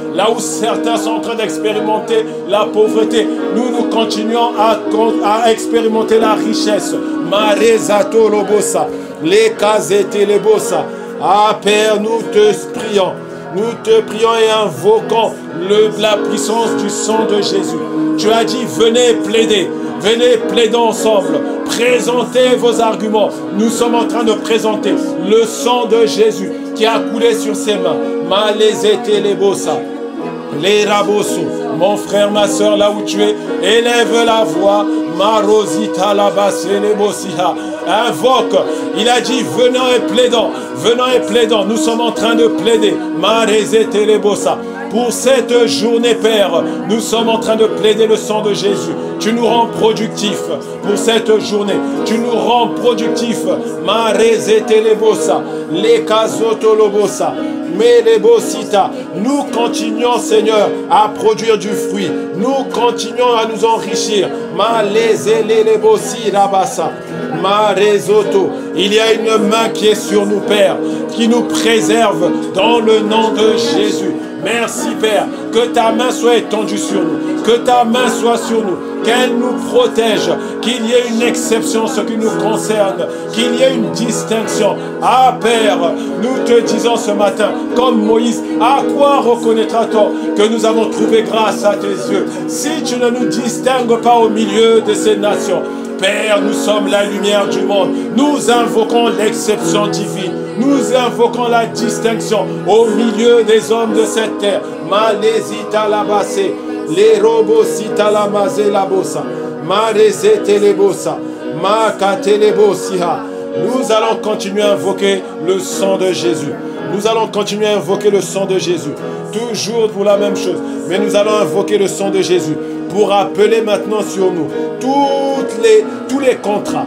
Là où certains sont en train d'expérimenter la pauvreté, nous, nous continuons à, à expérimenter la richesse. Marezato lobosa, les casete les bossa. Ah Père, nous te prions. Nous te prions et invoquons le, la puissance du sang de Jésus. Tu as dit, venez plaider, venez plaider ensemble, présentez vos arguments. Nous sommes en train de présenter le sang de Jésus qui a coulé sur ses mains. Malezete les bossa, les rabosso. Mon frère, ma soeur, là où tu es, élève la voix. Marosita la basse les bossiha. Invoque. Il a dit, venons et plaidons, venons et plaidons. Nous sommes en train de plaider. Marezete les bossa. Pour cette journée, Père, nous sommes en train de plaider le sang de Jésus. Tu nous rends productifs pour cette journée. Tu nous rends productifs. Marezete les bossa, les casoto lobosa. Mais les bossita, nous continuons, Seigneur, à produire du fruit. Nous continuons à nous enrichir. Ma les les bossi rabassa. Ma résoto. Il y a une main qui est sur nous, Père, qui nous préserve dans le nom de Jésus. Merci, Père, que ta main soit étendue sur nous, que ta main soit sur nous, qu'elle nous protège, qu'il y ait une exception en ce qui nous concerne, qu'il y ait une distinction. Ah, Père, nous te disons ce matin, comme Moïse, à quoi reconnaîtra-t-on que nous avons trouvé grâce à tes yeux, si tu ne nous distingues pas au milieu de ces nations? Père, nous sommes la lumière du monde. Nous invoquons l'exception divine. Nous invoquons la distinction au milieu des hommes de cette terre. Malésita la bassé, les robosita la mazé la bossa, marezete les bossa, makate les bossiha. Nous allons continuer à invoquer le sang de Jésus. Nous allons continuer à invoquer le sang de Jésus. Toujours pour la même chose. Mais nous allons invoquer le sang de Jésus pour appeler maintenant sur nous toutes les, tous les contrats,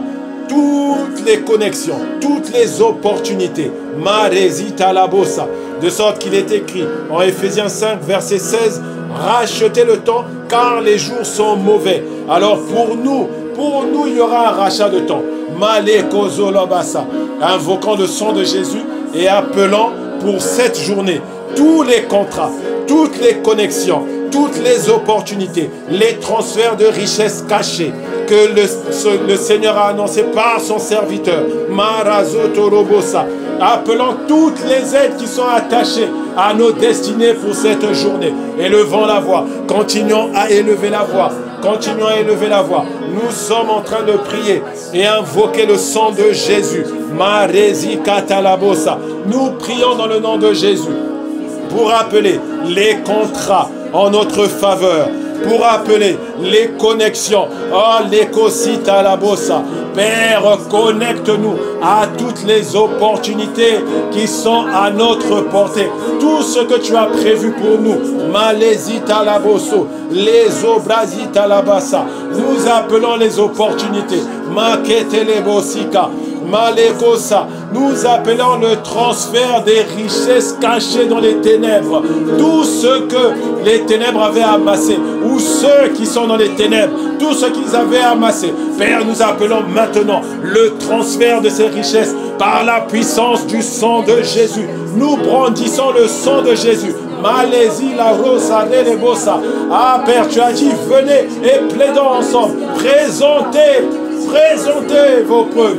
toutes les connexions, toutes les opportunités. Marezita la bossa. De sorte qu'il est écrit en Éphésiens cinq, verset seize, rachetez le temps car les jours sont mauvais. Alors pour nous, pour nous, il y aura un rachat de temps. Malekozolobasa. Invoquant le sang de Jésus et appelant pour cette journée tous les contrats, toutes les connexions, toutes les opportunités, les transferts de richesses cachées que le, ce, le Seigneur a annoncé par son serviteur. Marazotorobosa. Appelant toutes les aides qui sont attachées à nos destinées pour cette journée. Élevons la voix. Continuons à élever la voix. Continuons à élever la voix. Nous sommes en train de prier et invoquer le sang de Jésus. Marezi katalabosa. Nous prions dans le nom de Jésus pour appeler les contrats en notre faveur, pour appeler les connexions. Oh, l'écosita la bossa. Père, connecte-nous à toutes les opportunités qui sont à notre portée. Tout ce que tu as prévu pour nous. Malésita la bosso, les obrazita la bassa. Nous appelons les opportunités. Makete les bossika. Malekosa, nous appelons le transfert des richesses cachées dans les ténèbres. Tout ce que les ténèbres avaient amassé, ou ceux qui sont dans les ténèbres, tout ce qu'ils avaient amassé. Père, nous appelons maintenant le transfert de ces richesses par la puissance du sang de Jésus. Nous brandissons le sang de Jésus. Malaisie, la rosa, les bossa. Ah Père, tu as dit, venez et plaidons ensemble. Présentez. Présentez vos preuves,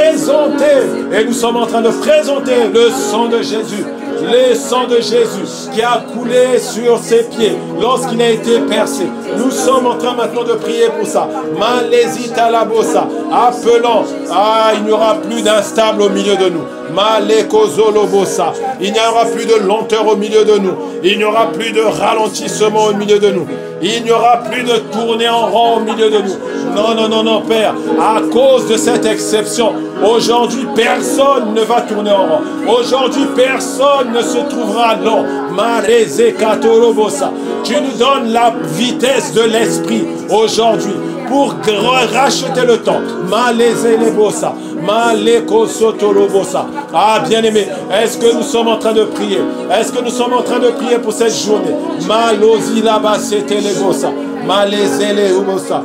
présentez, et nous sommes en train de présenter le sang de Jésus, le sang de Jésus qui a coulé sur ses pieds lorsqu'il a été percé. Nous sommes en train maintenant de prier pour ça. Malésita la bossa, appelant, ah, il n'y aura plus d'instable au milieu de nous. Malekozolobosa, il n'y aura plus de lenteur au milieu de nous, il n'y aura plus de ralentissement au milieu de nous. Il n'y aura plus de tournée en rond au milieu de nous. Non, non, non, non, Père. À cause de cette exception, aujourd'hui, personne ne va tourner en rond. Aujourd'hui, personne ne se trouvera lent. Marezekatorobosa. Tu nous donnes la vitesse de l'esprit aujourd'hui pour racheter le temps. Malezélebosa. Malekosotorobosa. Ah, bien-aimé, est-ce que nous sommes en train de prier? Est-ce que nous sommes en train de prier pour cette journée? Malozilabasete-lebosa. Malezélebosa.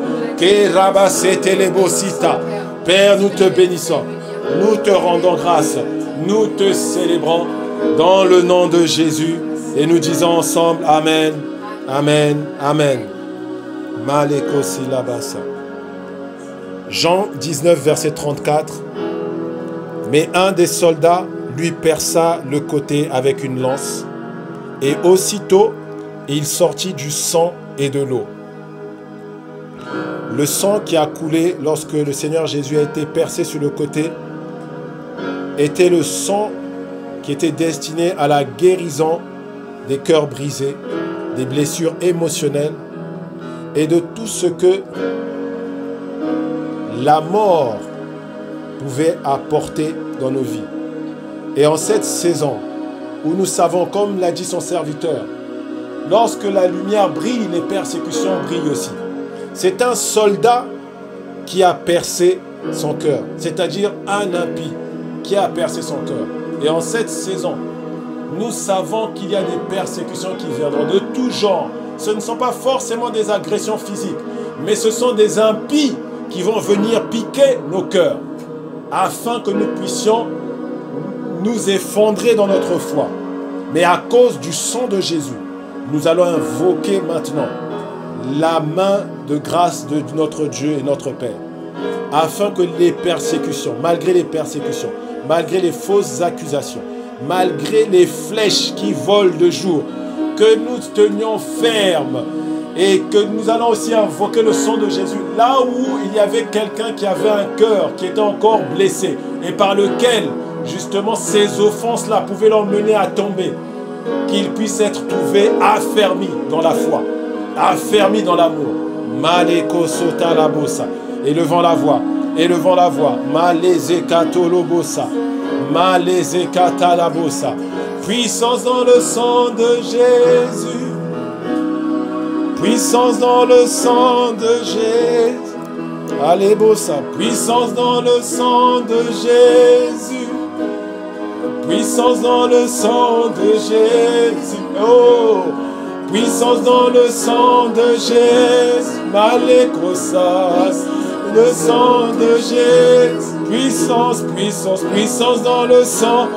Kerabasete-lebosita. Père, nous te bénissons. Nous te rendons grâce. Nous te célébrons dans le nom de Jésus. Et nous disons ensemble, Amen, Amen, Amen. Malekosi labasa. Jean dix-neuf, verset trente-quatre. Mais un des soldats lui perça le côté avec une lance, et aussitôt il sortit du sang et de l'eau. Le sang qui a coulé lorsque le Seigneur Jésus a été percé sur le côté était le sang qui était destiné à la guérison des cœurs brisés, des blessures émotionnelles et de tout ce que la mort pouvait apporter dans nos vies. Et en cette saison où nous savons, comme l'a dit son serviteur, lorsque la lumière brille, les persécutions brillent aussi. C'est un soldat qui a percé son cœur, c'est-à-dire un impie qui a percé son cœur. Et en cette saison, nous savons qu'il y a des persécutions qui viendront de tout genre. Ce ne sont pas forcément des agressions physiques, mais ce sont des impies qui vont venir piquer nos cœurs afin que nous puissions nous effondrer dans notre foi. Mais à cause du sang de Jésus, nous allons invoquer maintenant la main de grâce de notre Dieu et notre Père, afin que les persécutions, malgré les persécutions, malgré les fausses accusations, malgré les flèches qui volent de jour, que nous tenions ferme et que nous allons aussi invoquer le sang de Jésus là où il y avait quelqu'un qui avait un cœur qui était encore blessé et par lequel justement ces offenses-là pouvaient l'emmener à tomber, qu'il puisse être trouvé affermi dans la foi, affermi dans l'amour. Maleko sota la bossa, élevant la voix, élevant la voix. Maleze katolobosa, maleze katalabosa. Puissance dans le sang de Jésus. Puissance dans le sang de Jésus. Allez, bossa. Puissance dans le sang de Jésus. Puissance dans le sang de Jésus. Oh, puissance dans le sang de Jésus. Malécosas. Le sang de Jésus. Puissance, puissance, puissance dans le sang.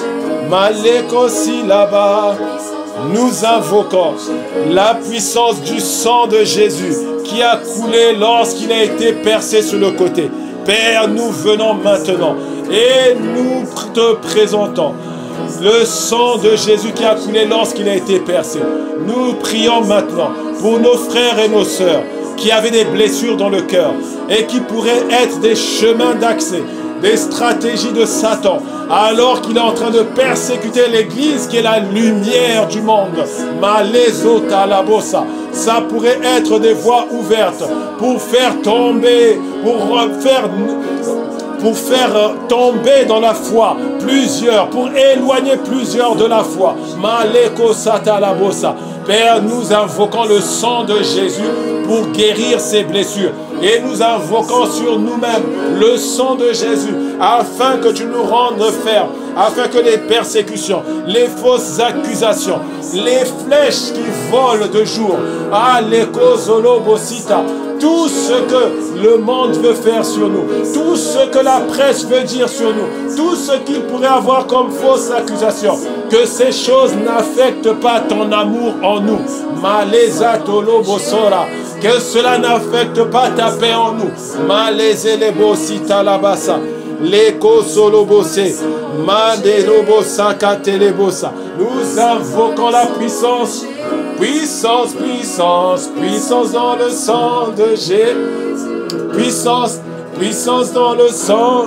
Malécosi là-bas. Nous invoquons la puissance du sang de Jésus qui a coulé lorsqu'il a été percé sur le côté. Père, nous venons maintenant et nous te présentons le sang de Jésus qui a coulé lorsqu'il a été percé. Nous prions maintenant pour nos frères et nos sœurs qui avaient des blessures dans le cœur et qui pourraient être des chemins d'accès, des stratégies de Satan, alors qu'il est en train de persécuter l'Église qui est la lumière du monde. Malezota la bossa. Ça pourrait être des voies ouvertes pour faire tomber, pour faire, pour faire tomber dans la foi plusieurs, pour éloigner plusieurs de la foi. Maleko sata la bossa. Père, nous invoquons le sang de Jésus pour guérir ces blessures. Et nous invoquons sur nous-mêmes le sang de Jésus afin que tu nous rendes fermes, afin que les persécutions, les fausses accusations, les flèches qui volent de jour, ah, les kozolobosita, tout ce que le monde veut faire sur nous, tout ce que la presse veut dire sur nous, tout ce qu'il pourrait avoir comme fausse accusation, que ces choses n'affectent pas ton amour en nous. Malezatolobosora, que cela n'affecte pas ta paix en nous. Malezelebosita labasa, leko solobose, madelobosa katelebosa. Nous invoquons la puissance. Puissance, puissance, puissance dans le sang de Jésus. Puissance, puissance dans le sang.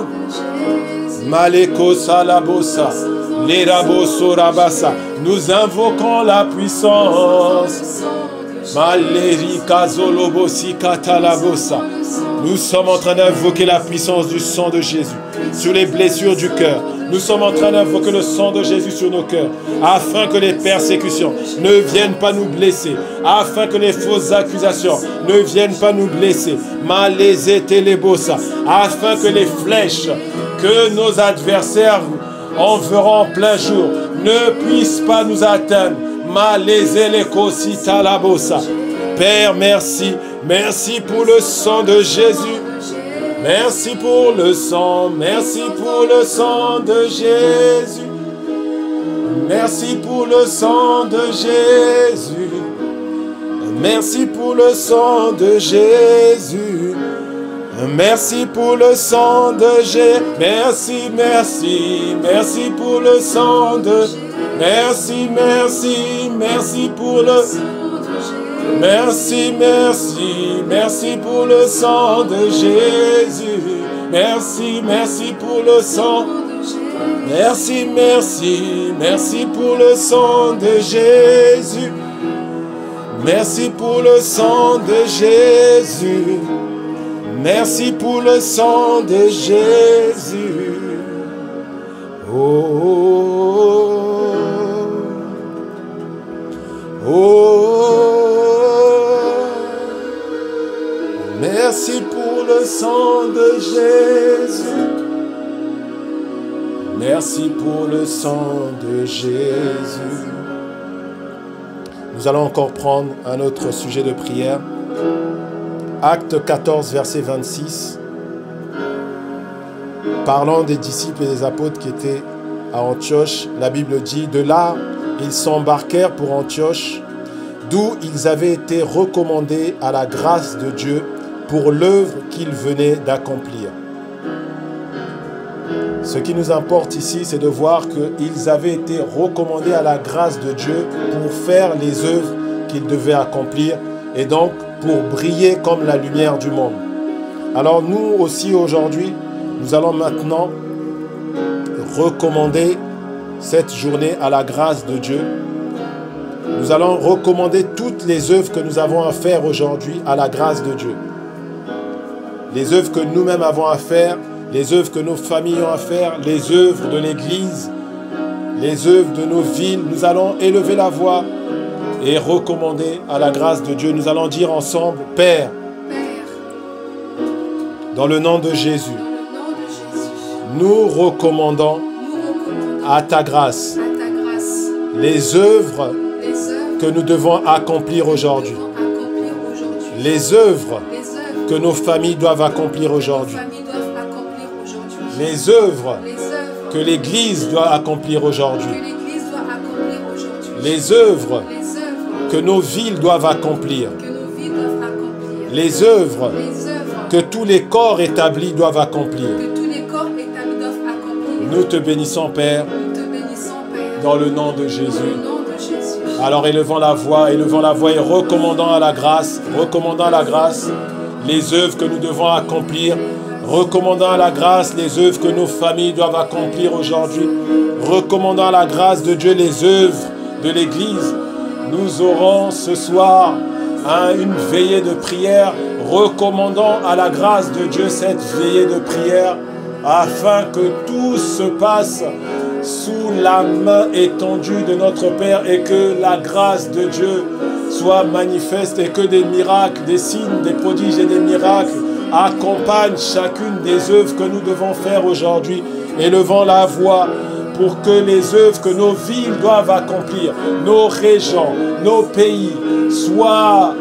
Maleko salabosa, leraboso rabasa. Nous invoquons la puissance. Malerika zolobosi katalabosa. Nous sommes en train d'invoquer la puissance du sang de Jésus sur les blessures du cœur. Nous sommes en train d'invoquer le sang de Jésus sur nos cœurs, afin que les persécutions ne viennent pas nous blesser, afin que les fausses accusations ne viennent pas nous blesser. Malézételebosa, afin que les flèches que nos adversaires enverront en plein jour ne puissent pas nous atteindre. Malézélekosita labosa. Père, merci. Merci pour le sang de Jésus. Merci pour le sang. Merci pour le sang de Jésus. Merci pour le sang de Jésus. Merci pour le sang de Jésus. Merci pour le sang de Jésus. Merci, merci, merci pour le sang de Jésus. Merci, merci, merci pour le Merci, merci, merci pour le sang de Jésus. Merci, merci pour le sang. Merci, merci, merci pour le sang de Jésus. Merci pour le sang de Jésus. Merci pour le sang de Jésus. Oh, oh, oh. Merci pour le sang de Jésus. Merci pour le sang de Jésus. Nous allons encore prendre un autre sujet de prière. Acte quatorze, verset vingt-six. Parlant des disciples et des apôtres qui étaient à Antioche, la Bible dit, de là, ils s'embarquèrent pour Antioche, d'où ils avaient été recommandés à la grâce de Dieu pour l'œuvre qu'ils venaient d'accomplir. Ce qui nous importe ici, c'est de voir qu'ils avaient été recommandés à la grâce de Dieu pour faire les œuvres qu'ils devaient accomplir et donc pour briller comme la lumière du monde. Alors nous aussi aujourd'hui, nous allons maintenant recommander cette journée à la grâce de Dieu. Nous allons recommander toutes les œuvres que nous avons à faire aujourd'hui à la grâce de Dieu. Les œuvres que nous-mêmes avons à faire, les œuvres que nos familles ont à faire, les œuvres de l'Église, les œuvres de nos villes. Nous allons élever la voix et recommander à la grâce de Dieu. Nous allons dire ensemble, Père, dans le nom de Jésus, nous recommandons à ta grâce les œuvres que nous devons accomplir aujourd'hui. Les œuvres que nos familles doivent accomplir aujourd'hui. Les œuvres que l'Église doit accomplir aujourd'hui. Les œuvres que nos villes doivent accomplir. Les œuvres que tous les corps établis doivent accomplir. Nous te bénissons, Père, dans le nom de Jésus. Alors élevons la voix, élevons la voix et recommandons à la grâce, recommandons à la grâce les œuvres que nous devons accomplir. Recommandons à la grâce les œuvres que nos familles doivent accomplir aujourd'hui. Recommandons à la grâce de Dieu les œuvres de l'Église. Nous aurons ce soir hein, une veillée de prière. Recommandons à la grâce de Dieu cette veillée de prière afin que tout se passe sous la main étendue de notre Père et que la grâce de Dieu soit manifeste et que des miracles, des signes, des prodiges et des miracles accompagne chacune des œuvres que nous devons faire aujourd'hui. Élevons la voix pour que les œuvres que nos villes doivent accomplir, nos régions, nos pays, soient,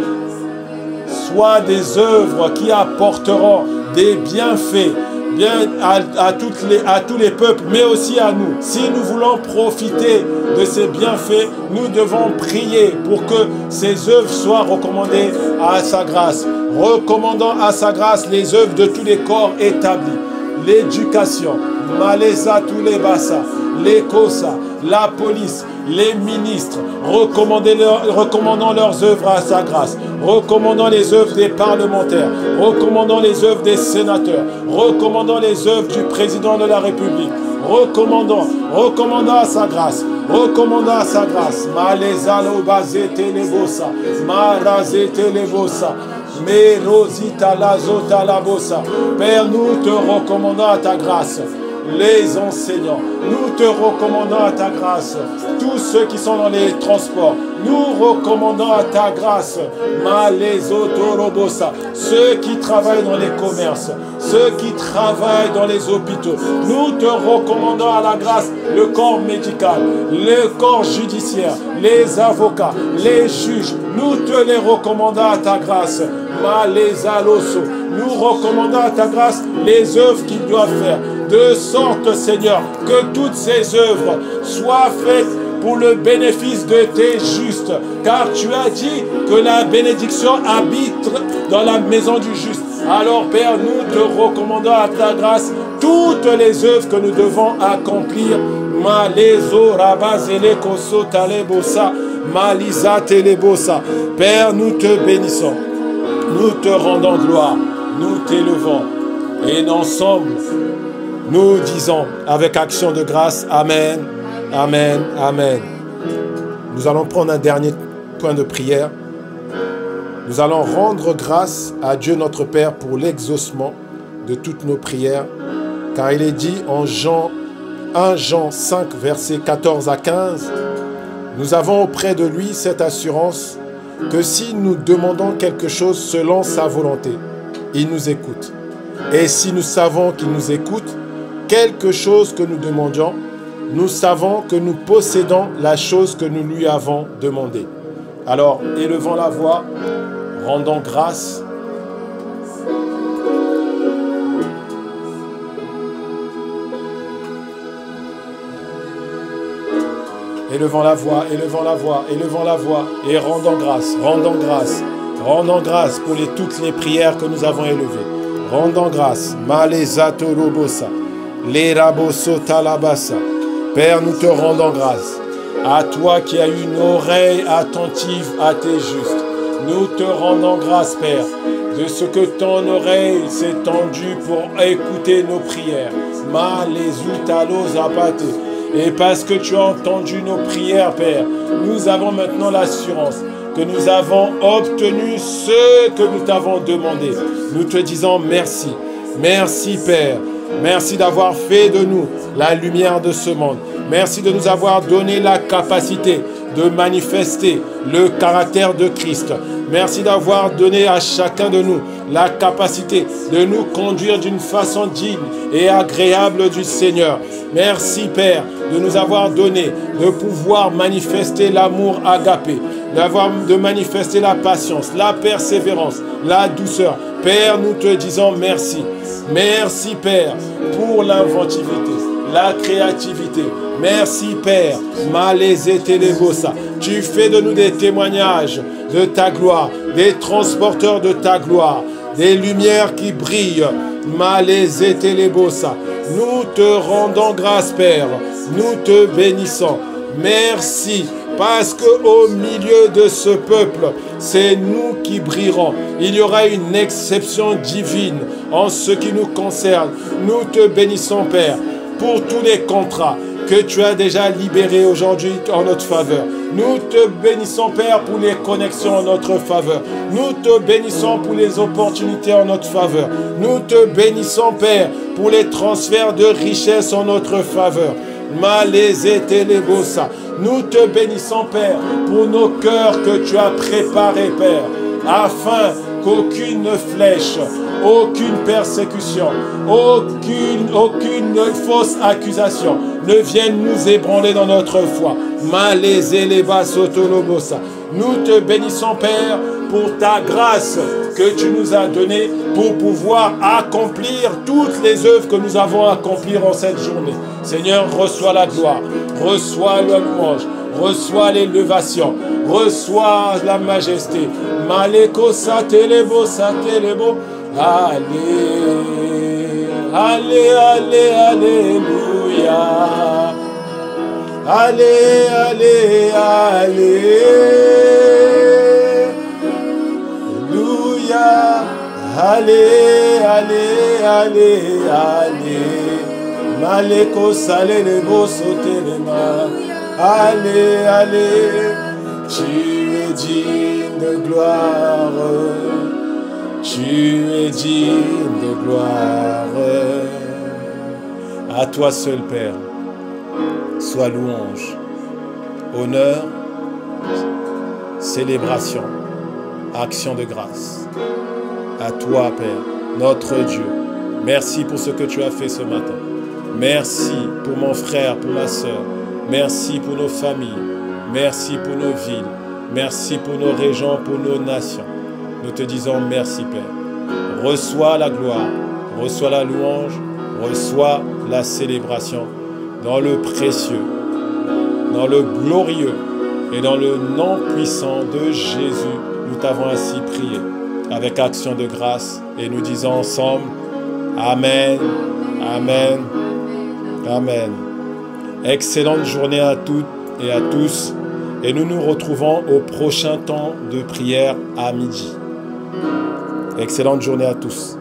soient des œuvres qui apporteront des bienfaits bien à, à, toutes les, à tous les peuples, mais aussi à nous. Si nous voulons profiter de ces bienfaits, nous devons prier pour que ces œuvres soient recommandées à sa grâce. Recommandons à sa grâce les œuvres de tous les corps établis. L'éducation, Malésa tous les bassas, les COSA, la police, les ministres, recommandons, recommandons leurs œuvres à sa grâce. Recommandons les œuvres des parlementaires, recommandons les œuvres des sénateurs, recommandons les œuvres du président de la République. Recommandons, recommandons à sa grâce, recommandons à sa grâce. Malésa l'obazete les bossa, marazete les bossa. Mérosita la zota la bossa. Père, nous te recommandons à ta grâce les enseignants. Nous te recommandons à ta grâce tous ceux qui sont dans les transports. Nous recommandons à ta grâce Malésotorobosa, ceux qui travaillent dans les commerces, ceux qui travaillent dans les hôpitaux. Nous te recommandons à la grâce le corps médical, le corps judiciaire, les avocats, les juges. Nous te les recommandons à ta grâce. Malézaloso. Nous recommandons à ta grâce les œuvres qu'ils doivent faire. De sorte, Seigneur, que toutes ces œuvres soient faites pour le bénéfice de tes justes. Car tu as dit que la bénédiction habite dans la maison du juste. Alors Père, nous te recommandons à ta grâce toutes les œuvres que nous devons accomplir. Malezo rabazele koso talebosa, malisa telebosa. Père, nous te bénissons, nous te rendons gloire, nous t'élevons. Et ensemble, nous disons avec action de grâce, Amen, Amen, Amen. Nous allons prendre un dernier point de prière. Nous allons rendre grâce à Dieu notre Père pour l'exaucement de toutes nos prières. Car il est dit en Jean, un Jean cinq, versets quatorze à quinze, nous avons auprès de lui cette assurance que si nous demandons quelque chose selon sa volonté, il nous écoute. Et si nous savons qu'il nous écoute, quelque chose que nous demandions, nous savons que nous possédons la chose que nous lui avons demandée. Alors, élevons la voix, rendons grâce. Élevons la voix, élevons la voix, élevons la voix et rendons grâce, rendons grâce, rendons grâce pour les, toutes les prières que nous avons élevées. Rendons grâce. Malezato robosa, leraboso talabasa. Père, nous te rendons grâce. À toi qui as une oreille attentive à tes justes. Nous te rendons grâce, Père, de ce que ton oreille s'est tendue pour écouter nos prières. Malezutalo zapate. Et parce que tu as entendu nos prières, Père, nous avons maintenant l'assurance que nous avons obtenu ce que nous t'avons demandé. Nous te disons merci. Merci, Père. Merci d'avoir fait de nous la lumière de ce monde. Merci de nous avoir donné la capacité de manifester le caractère de Christ. Merci d'avoir donné à chacun de nous la capacité de nous conduire d'une façon digne et agréable du Seigneur. Merci, Père, de nous avoir donné de pouvoir manifester l'amour agapé, d'avoir de manifester la patience, la persévérance, la douceur. Père, nous te disons merci. Merci, Père, pour l'inventivité, la créativité. Merci, Père. Malezétélébosa. Tu fais de nous des témoignages de ta gloire, des transporteurs de ta gloire, des lumières qui brillent. Malezétélébosa. Nous te rendons grâce, Père. Nous te bénissons. Merci. Parce qu'au milieu de ce peuple, c'est nous qui brillerons. Il y aura une exception divine en ce qui nous concerne. Nous te bénissons, Père, pour tous les contrats que tu as déjà libérés aujourd'hui en notre faveur. Nous te bénissons, Père, pour les connexions en notre faveur. Nous te bénissons pour les opportunités en notre faveur. Nous te bénissons, Père, pour les transferts de richesses en notre faveur. Malezétélébosa. Nous te bénissons, Père, pour nos cœurs que tu as préparés, Père, afin qu'aucune flèche, aucune persécution, aucune, aucune fausse accusation ne vienne nous ébranler dans notre foi. Malezélébasotolobosa. Nous te bénissons, Père, pour ta grâce que tu nous as donnée pour pouvoir accomplir toutes les œuvres que nous avons à accomplir en cette journée. Seigneur, reçois la gloire, reçois la louange, reçois l'élévation, reçois la majesté. Maleko satelebo satelebo. Allez, allez, allez, alléluia. Allez, allez, allez. Allez, allez, allez, allez. Maleko salé le beau sauter les mains. Allez, allez. Tu es digne de gloire. Tu es digne de gloire. À toi seul, Père, sois louange, honneur, célébration, action de grâce. À toi, Père, notre Dieu. Merci pour ce que tu as fait ce matin. Merci pour mon frère, pour ma soeur. Merci pour nos familles. Merci pour nos villes. Merci pour nos régions, pour nos nations. Nous te disons merci, Père. Reçois la gloire, reçois la louange, reçois la célébration dans le précieux dans le glorieux et dans le nom puissant de Jésus, nous t'avons ainsi prié avec action de grâce et nous disons ensemble Amen, Amen, Amen. Excellente journée à toutes et à tous et nous nous retrouvons au prochain temps de prière à midi. Excellente journée à tous.